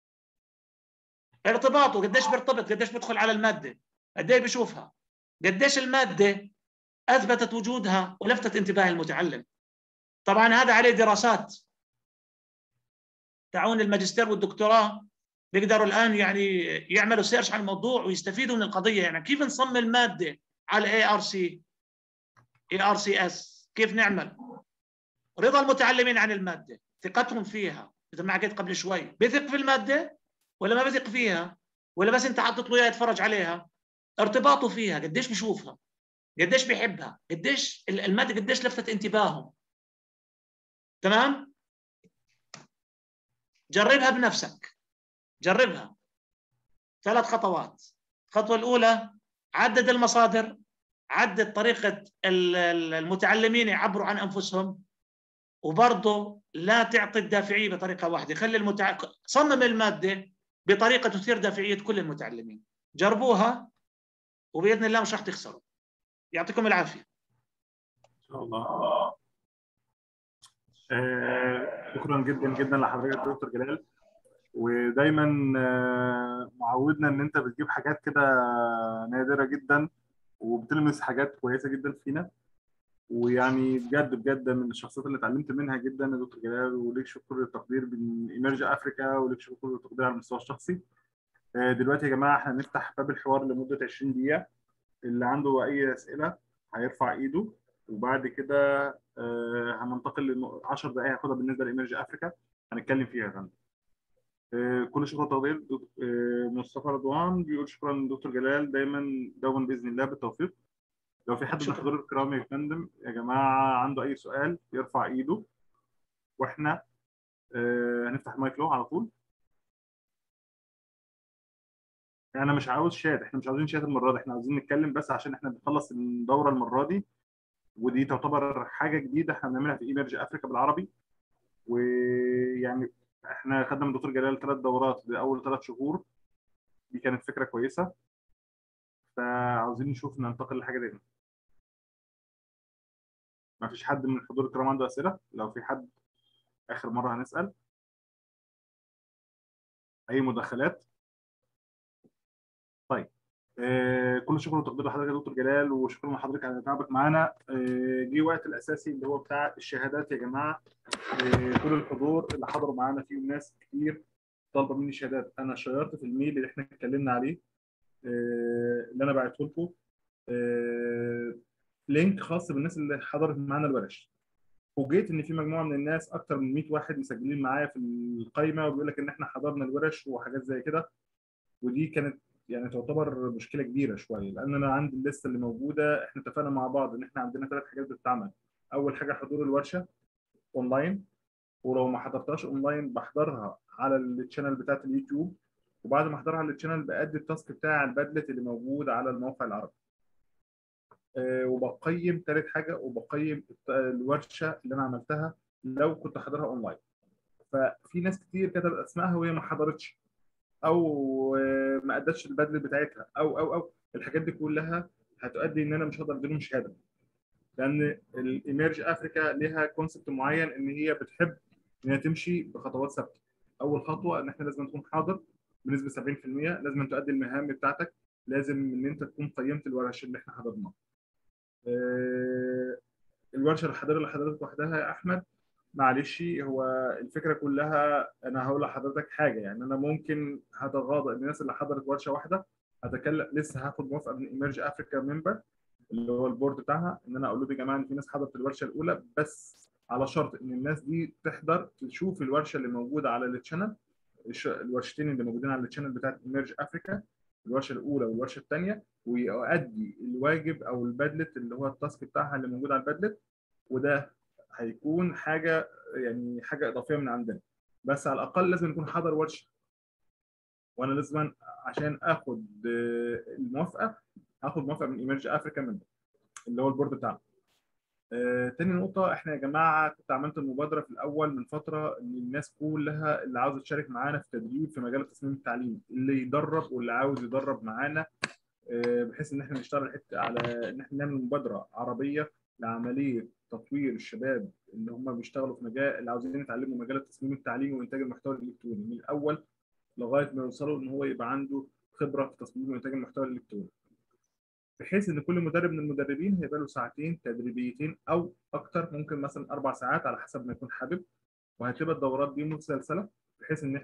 S2: ارتباطه قديش بيرتبط، قديش بيدخل على الماده، قديش بيشوفها، قديش الماده اثبتت وجودها ولفتت انتباه المتعلم. طبعا هذا عليه دراسات. تعاون الماجستير والدكتوراه بيقدروا الان يعني يعملوا سيرش على الموضوع ويستفيدوا من القضيه. يعني كيف نصمم الماده على اي ار سي، اي ار سي اس، كيف نعمل رضا المتعلمين عن الماده، ثقتهم فيها. اذا ما حكيت قبل شوي، بيثق في الماده ولا ما بيثق فيها؟ ولا بس انت حاطط له اياها يتفرج عليها؟ ارتباطه فيها، قديش بيشوفها، قديش بيحبها، قديش الماده قديش لفتت انتباههم. تمام. جربها بنفسك، جربها. 3 خطوات. الخطوه الاولى عدد المصادر عدل طريقه المتعلمين يعبروا عن انفسهم، وبرضه لا تعطي الدافعيه بطريقه واحده، خلي صمم الماده بطريقه تثير دافعيه كل المتعلمين. جربوها وباذن الله مش راح تخسروا. يعطيكم العافيه.
S1: ان شاء الله. شكرا جدا جدا لحضرتك دكتور جلال، ودايما معودنا ان انت بتجيب حاجات كده نادره جدا وبتلمس حاجات كويسه جدا فينا، ويعني بجد بجد من الشخصيات اللي اتعلمت منها جدا يا دكتور جلال، وليك شكر التقدير من ايمرج افريكا، وليك شكر التقدير على المستوى الشخصي. دلوقتي يا جماعه احنا هنفتح باب الحوار لمده 20 دقيقه، اللي عنده اي اسئله هيرفع ايده، وبعد كده هننتقل ل 10 دقائق هاخدها بالنسبه لايمرج افريكا هنتكلم فيها يا فندم. كل شكر وتقدير. مصطفى رضوان بيقول شكرا دكتور جلال، دوما باذن الله بالتوفيق. لو في حد من الحضور الكرام يا فندم يا جماعه عنده اي سؤال يرفع ايده، واحنا هنفتح المايك له على طول. انا مش عاوز شات، احنا مش عاوزين شات المره دي، احنا عاوزين نتكلم بس عشان احنا بنخلص الدوره المره دي، ودي تعتبر حاجه جديده احنا بنعملها في ايمرج افريكا بالعربي. ويعني احنا خدنا من دكتور جلال 3 دورات باول 3 شهور، دي كانت فكره كويسه، فعاوزين نشوف ننتقل لحاجه تانيه. ما فيش حد من الحضور الكرام عنده اسئله؟ لو في حد اخر مره هنسال اي مداخلات. طيب كل شكر وتقدير لحضرتك يا دكتور جلال، وشكرا لحضرتك على تعبك معانا. جه وقت الاساسي اللي هو بتاع الشهادات يا جماعه. كل الحضور اللي حضروا معانا فيهم ناس كتير طالبه مني شهادات، انا شيرت في الميل اللي احنا اتكلمنا عليه اللي انا بعته لكم لينك خاص بالناس اللي حضرت معانا الورش. فوجئت ان في مجموعه من الناس اكتر من 100 واحد مسجلين معايا في القائمه، وبيقول لك ان احنا حضرنا الورش وحاجات زي كده، ودي كانت يعني تعتبر مشكله كبيره شويه، لان انا عندي الليسته اللي موجوده، احنا اتفقنا مع بعض ان احنا عندنا 3 حاجات بتتعمل. اول حاجه حضور الورشه اونلاين، ولو ما حضرتهاش اونلاين بحضرها على الشانل بتاعت اليوتيوب، وبعد ما احضرها على الشانل بادي التاسك بتاع البادلت اللي موجود على الموقع العربي. وبقيم ثالث حاجه، وبقيم الورشه اللي انا عملتها لو كنت حاضرها اونلاين. ففي ناس كتير كتبت اسمائها وهي ما حضرتش، او ما ادتش البدل بتاعتها، او الحاجات دي كلها هتؤدي ان انا مش هقدر اديلهم شهاده، لان الايميرج افريكا ليها كونسبت معين ان هي بتحب ان هي تمشي بخطوات ثابته. اول خطوه ان احنا لازم تكون حاضر بنسبه 70%، لازم تؤدي المهام بتاعتك، لازم ان انت تكون قيمت الورش اللي احنا حضرناها. الورشه اللي حضرها لحضرتك وحدها يا احمد، معلش هو الفكره كلها، انا هقول لحضرتك حاجه، يعني انا ممكن هتغاضى الناس اللي حضرت ورشه واحده، هتكلم لسه هاخد موافقه من ايمرج افريكا ممبر اللي هو البورد بتاعها، ان انا اقول له يا جماعه ان في ناس حضرت الورشه الاولى، بس على شرط ان الناس دي تحضر تشوف الورشه اللي موجوده على التشانل، الورشتين اللي موجودين على التشانل بتاعت ايمرج افريكا، الورشه الاولى والورشه الثانيه، ويؤدي الواجب او البادلت اللي هو التاسك بتاعها اللي موجود على البادلت، وده هيكون حاجه يعني حاجه اضافيه من عندنا، بس على الاقل لازم يكون حضر ورشه، وانا لازم عشان اخد الموافقه هاخد موافقه من ايمرج افريكا من اللي هو البورد بتاعنا. تاني نقطة، احنا يا جماعة كنت عملت المبادرة في الأول من فترة إن الناس كلها اللي عاوزة تشارك معانا في تدريب في مجال التصميم التعليمي، اللي يدرب واللي عاوز يدرب معانا، بحيث إن احنا نشتغل حتة على إن احنا نعمل مبادرة عربية لعملية تطوير الشباب اللي هم بيشتغلوا في مجال، اللي عاوزين يتعلموا مجال التصميم التعليمي وإنتاج المحتوى الإلكتروني من الأول لغاية ما يوصلوا إن هو يبقى عنده خبرة في تصميم وإنتاج المحتوى الإلكتروني. بحيث ان كل مدرب من المدربين هيبقى له ساعتين تدريبيتين او اكتر، ممكن مثلا 4 ساعات على حسب ما يكون حابب، وهتبقى الدورات دي متسلسله، بحيث ان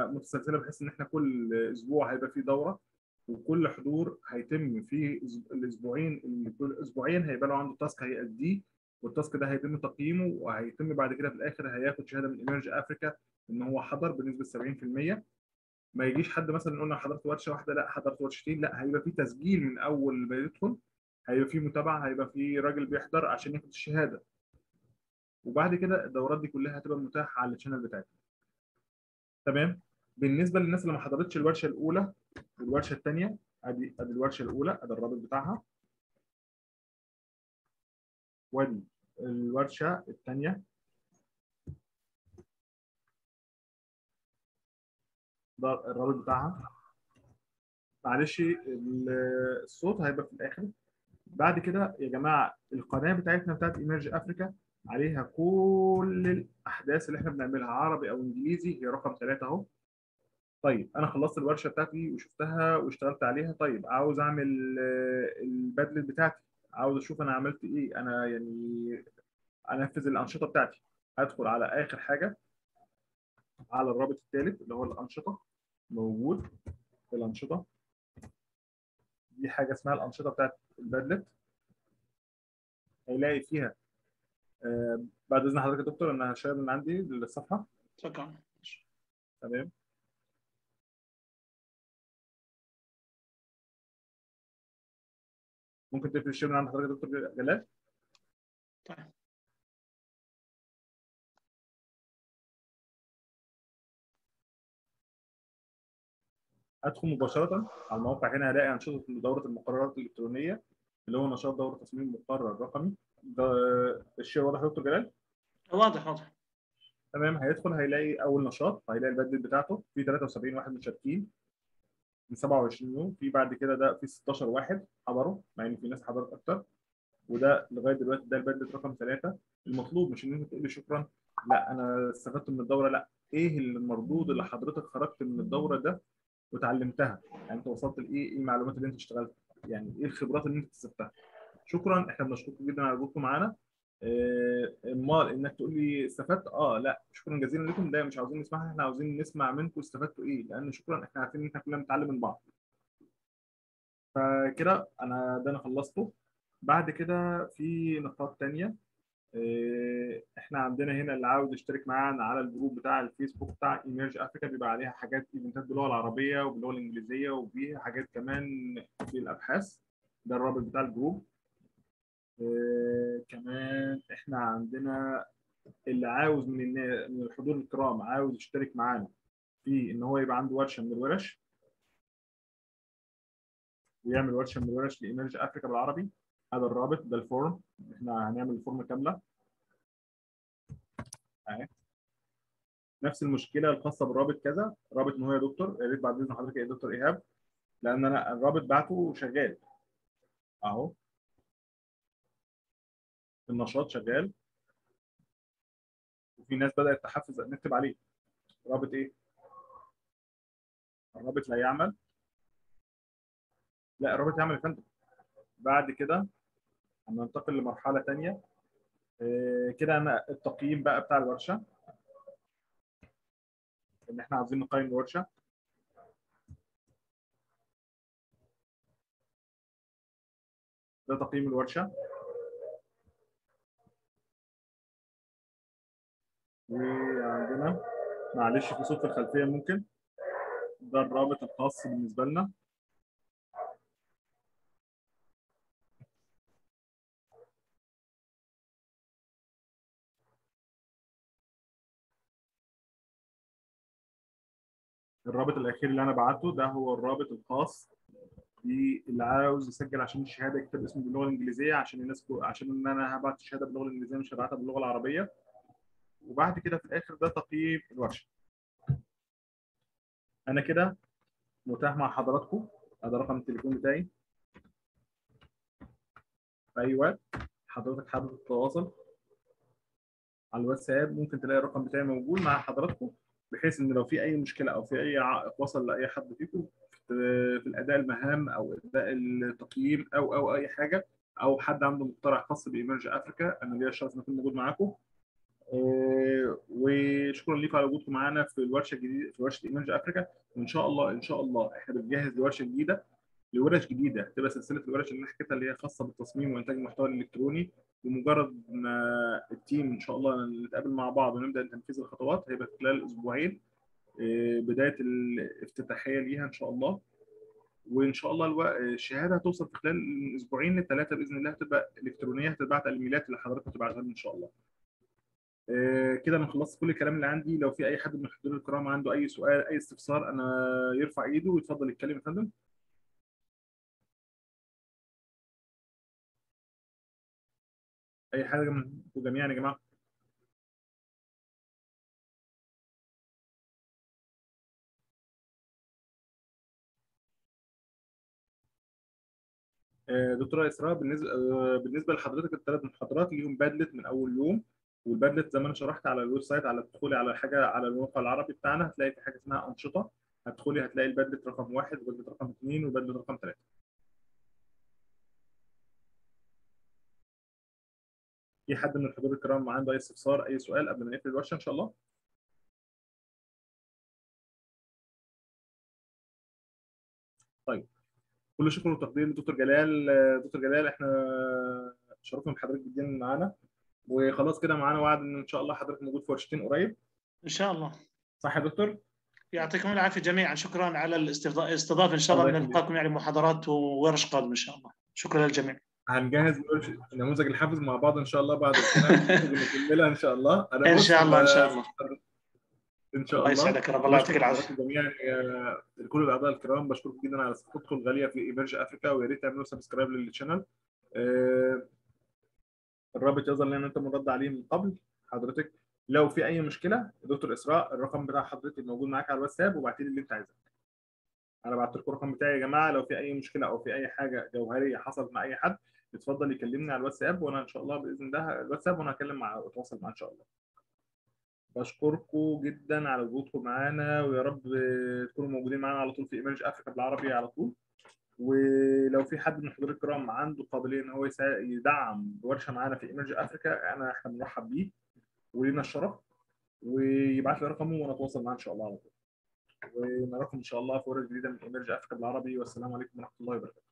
S1: احنا كل اسبوع هيبقى في دوره، وكل حضور هيتم في الاسبوعين، كل اسبوعين هيبقى له عنده تاسك هيأديه، والتاسك ده هيتم تقييمه، وهيتم بعد كده في الاخر هياخد شهاده من ايمرج افريكا ان هو حضر بنسبه 70%. ما يجيش حد مثلا يقول انا حضرت ورشه واحده، لا حضرت ورشتين، لا هيبقى في تسجيل من اول ما يدخل، هيبقى في متابعه، هيبقى في راجل بيحضر عشان ياخد الشهاده، وبعد كده الدورات دي كلها هتبقى متاحه على الشانل بتاعتنا. تمام. بالنسبه للناس اللي ما حضرتش الورشه الاولى والورشه الثانيه، ادي الورشه الاولى، ادي الرابط بتاعها، ودي الورشه الثانيه، ده الرابط بتاعها. معلش الصوت هيبقى في الاخر. بعد كده يا جماعه القناه بتاعتنا بتاعت ايمرج افريكا عليها كل الاحداث اللي احنا بنعملها عربي او انجليزي، هي رقم 3 اهو. طيب انا خلصت الورشه بتاعتي وشفتها واشتغلت عليها، طيب عاوز اعمل البادلت بتاعتي، عاوز اشوف انا عملت ايه، انا يعني انفذ الانشطه بتاعتي. ادخل على اخر حاجه على الرابط الثالث اللي هو الانشطه، موجود في الانشطه دي حاجه اسمها الانشطه بتاعت البادلت، هيلاقي فيها بعد اذن حضرتك يا دكتور انا هشير من عندي الصفحه.
S2: شكرا.
S1: تمام. ممكن تقفل الشير من عند حضرتك يا دكتور جلال؟
S2: طيب.
S1: ادخل مباشره على الموقع، هنا هلاقي انشطه دوره المقررات الالكترونيه اللي هو نشاط دوره تصميم مقرر رقمي. ده الشير واضح يا دكتور جلال؟
S2: واضح واضح.
S1: تمام. هيدخل هيلاقي اول نشاط، هيلاقي البدل بتاعته في 73 واحد مشاركين من 27 يوم، في بعد كده ده في 16 واحد حضروا، مع ان في ناس حضرت اكتر، وده لغايه دلوقتي ده البدل رقم 3. المطلوب مش ان انت تقول لي شكرا، لا انا استفدت من الدوره، لا ايه المردود اللي حضرتك خرجت من الدوره ده وتعلمتها، يعني انت وصلت لايه، ايه المعلومات اللي انت اشتغلتها، يعني ايه الخبرات اللي انت اكتسبتها. شكرا، احنا بنشكركم جدا على وجودكم معانا. امال انك تقول لي استفدت لا شكرا جزيلا لكم، ده مش عاوزين نسمعها، احنا عاوزين نسمع منكم استفدتوا ايه، لان شكرا احنا عارفين ان احنا كلنا بنتعلم من بعض. فكده انا خلصته. بعد كده في نقاط تانية. احنا عندنا هنا اللي عاوز يشترك معانا على الجروب بتاع الفيسبوك بتاع ايمرج افريكا، بيبقى عليها حاجات ايفنتات باللغه العربيه وباللغه الانجليزيه، وفيها حاجات كمان في الابحاث. ده الرابط بتاع الجروب. كمان احنا عندنا اللي عاوز من الحضور الكرام عاوز يشترك معانا في ان هو يبقى عنده ورشه من الورش، ويعمل ورشه من الورش لايمرج افريكا بالعربي. هذا الرابط، ده الفورم، احنا هنعمل الفورم كامله اهي. نفس المشكله الخاصه بالرابط كذا، رابط ان هو يا دكتور، يا ريت بعد اذن حضرتك يا دكتور ايهاب، لان انا الرابط بعته شغال اهو، النشاط شغال، وفي ناس بدات تحفز نكتب عليه. رابط ايه؟ الرابط لا يعمل. لا الرابط يعمل يا فندم. بعد كده هننتقل لمرحله ثانيه. كده انا التقييم بقى بتاع الورشه، ان احنا عاوزين نقيم الورشه. ده تقييم الورشه. وعندنا معلش في صوت في الخلفيه ممكن، ده الرابط الخاص بالنسبه لنا. الرابط الاخير اللي انا بعته ده هو الرابط الخاص باللي عاوز يسجل عشان الشهاده، يكتب اسمه باللغه الانجليزيه عشان الناس عشان ان انا هبعت الشهاده باللغه الانجليزيه مش هبعتها باللغه العربيه. وبعد كده في الاخر ده تقييم الورشه. انا كده متاح مع حضراتكم، هذا رقم التليفون بتاعي، في اي وقت حضرتك حابب تتواصل على الواتساب ممكن تلاقي الرقم بتاعي موجود مع حضراتكم، بحيث ان لو في اي مشكله او في اي عائق وصل لاي حد فيكم في الاداء المهام او اداء التقييم او اي حاجه، او حد عنده مقترح خاص بايمرج افريكا، انا ليا الشرف ان اكون موجود معاكم. وشكرا لكم على وجودكم معانا في الورشه الجديده في ورشه ايمرج افريكا. وان شاء الله ان شاء الله احنا بنجهز لورشه جديده، لورش جديده هتبقى سلسله الورش اللي انا حكيتها اللي هي خاصه بالتصميم وانتاج المحتوى الالكتروني. بمجرد ما التيم ان شاء الله نتقابل مع بعض ونبدا تنفيذ الخطوات، هيبقى في خلال اسبوعين بدايه الافتتاحيه ليها ان شاء الله. وان شاء الله الشهاده هتوصل في خلال من اسبوعين لثلاثه باذن الله، هتبقى الكترونيه، هتتبعت على الايميلات اللي حضرتك هتبعتها لنا ان شاء الله. كده انا خلصت كل الكلام اللي عندي. لو في اي حد من الحضور الكرام عنده اي سؤال اي استفسار انا يرفع ايده ويتفضل يتكلم يا فندم. اي حاجه منكم جميعا يا جماعه؟ دكتوره اسراء، بالنسبه لحضرتك الثلاث محاضرات ليهم بدلت من اول يوم، والبدلت زي ما انا شرحت على الويب سايت، على تدخلي على حاجه على الموقع العربي بتاعنا هتلاقي في حاجه اسمها انشطه، هتدخلي هتلاقي البدلت رقم 1 وبدلت رقم 2 وبدلت رقم 3. في حد من الحضور الكرام عنده اي استفسار اي سؤال قبل ما نقفل الورشه ان شاء الله؟ طيب، كل شكر وتقدير لدكتور جلال. دكتور جلال احنا شرفنا بحضرتك جدا معانا، وخلاص كده معانا وعد ان شاء الله حضرتك موجود في ورشتين قريب
S2: ان شاء الله.
S1: صح يا دكتور؟
S2: يعطيكم العافيه جميعا، شكرا على الاستضافه، ان شاء الله بنلقاكم يعني محاضرات وورش قادمه ان شاء الله. شكرا للجميع.
S1: هنجهز نموذج الحافز مع بعض ان شاء الله بعد السنه ونكملها ان شاء الله.
S2: ان شاء الله ان شاء الله
S1: ان شاء
S2: الله
S1: الله.
S2: يسعدك يا رب، الله يعطيك العافيه.
S1: جميعا كل الاعضاء الكرام بشكركم جدا على ثقتكم الغاليه في ايمرج افريكا، ويا ريت تعملوا سبسكرايب للشانل. الرابط يظهر لنا انت مرد عليه من قبل. حضرتك لو في اي مشكله دكتور اسراء الرقم بتاع حضرتك موجود معاك على الواتساب، وابعتي لي اللي انت عايزاه. انا بعت لكم الرقم بتاعي يا جماعه، لو في اي مشكله او في اي حاجه جوهريه حصلت مع اي حد يتفضل يكلمني على الواتساب، وانا ان شاء الله باذن الله الواتساب وانا اتواصل معاه ان شاء الله. بشكركم جدا على وجودكم معانا، ويا رب تكونوا موجودين معانا على طول في ايمرج افريكا بالعربي على طول. ولو في حد من حضور الكرام عنده قابليه ان هو يدعم ورشه معانا في ايمرج افريكا احنا بنرحب بيه ولينا الشرف، ويبعت لي رقمه ونتواصل معاه ان شاء الله على طول. ونراكم ان شاء الله في ورشه جديده من ايمرج افريكا بالعربي، والسلام عليكم ورحمه الله وبركاته.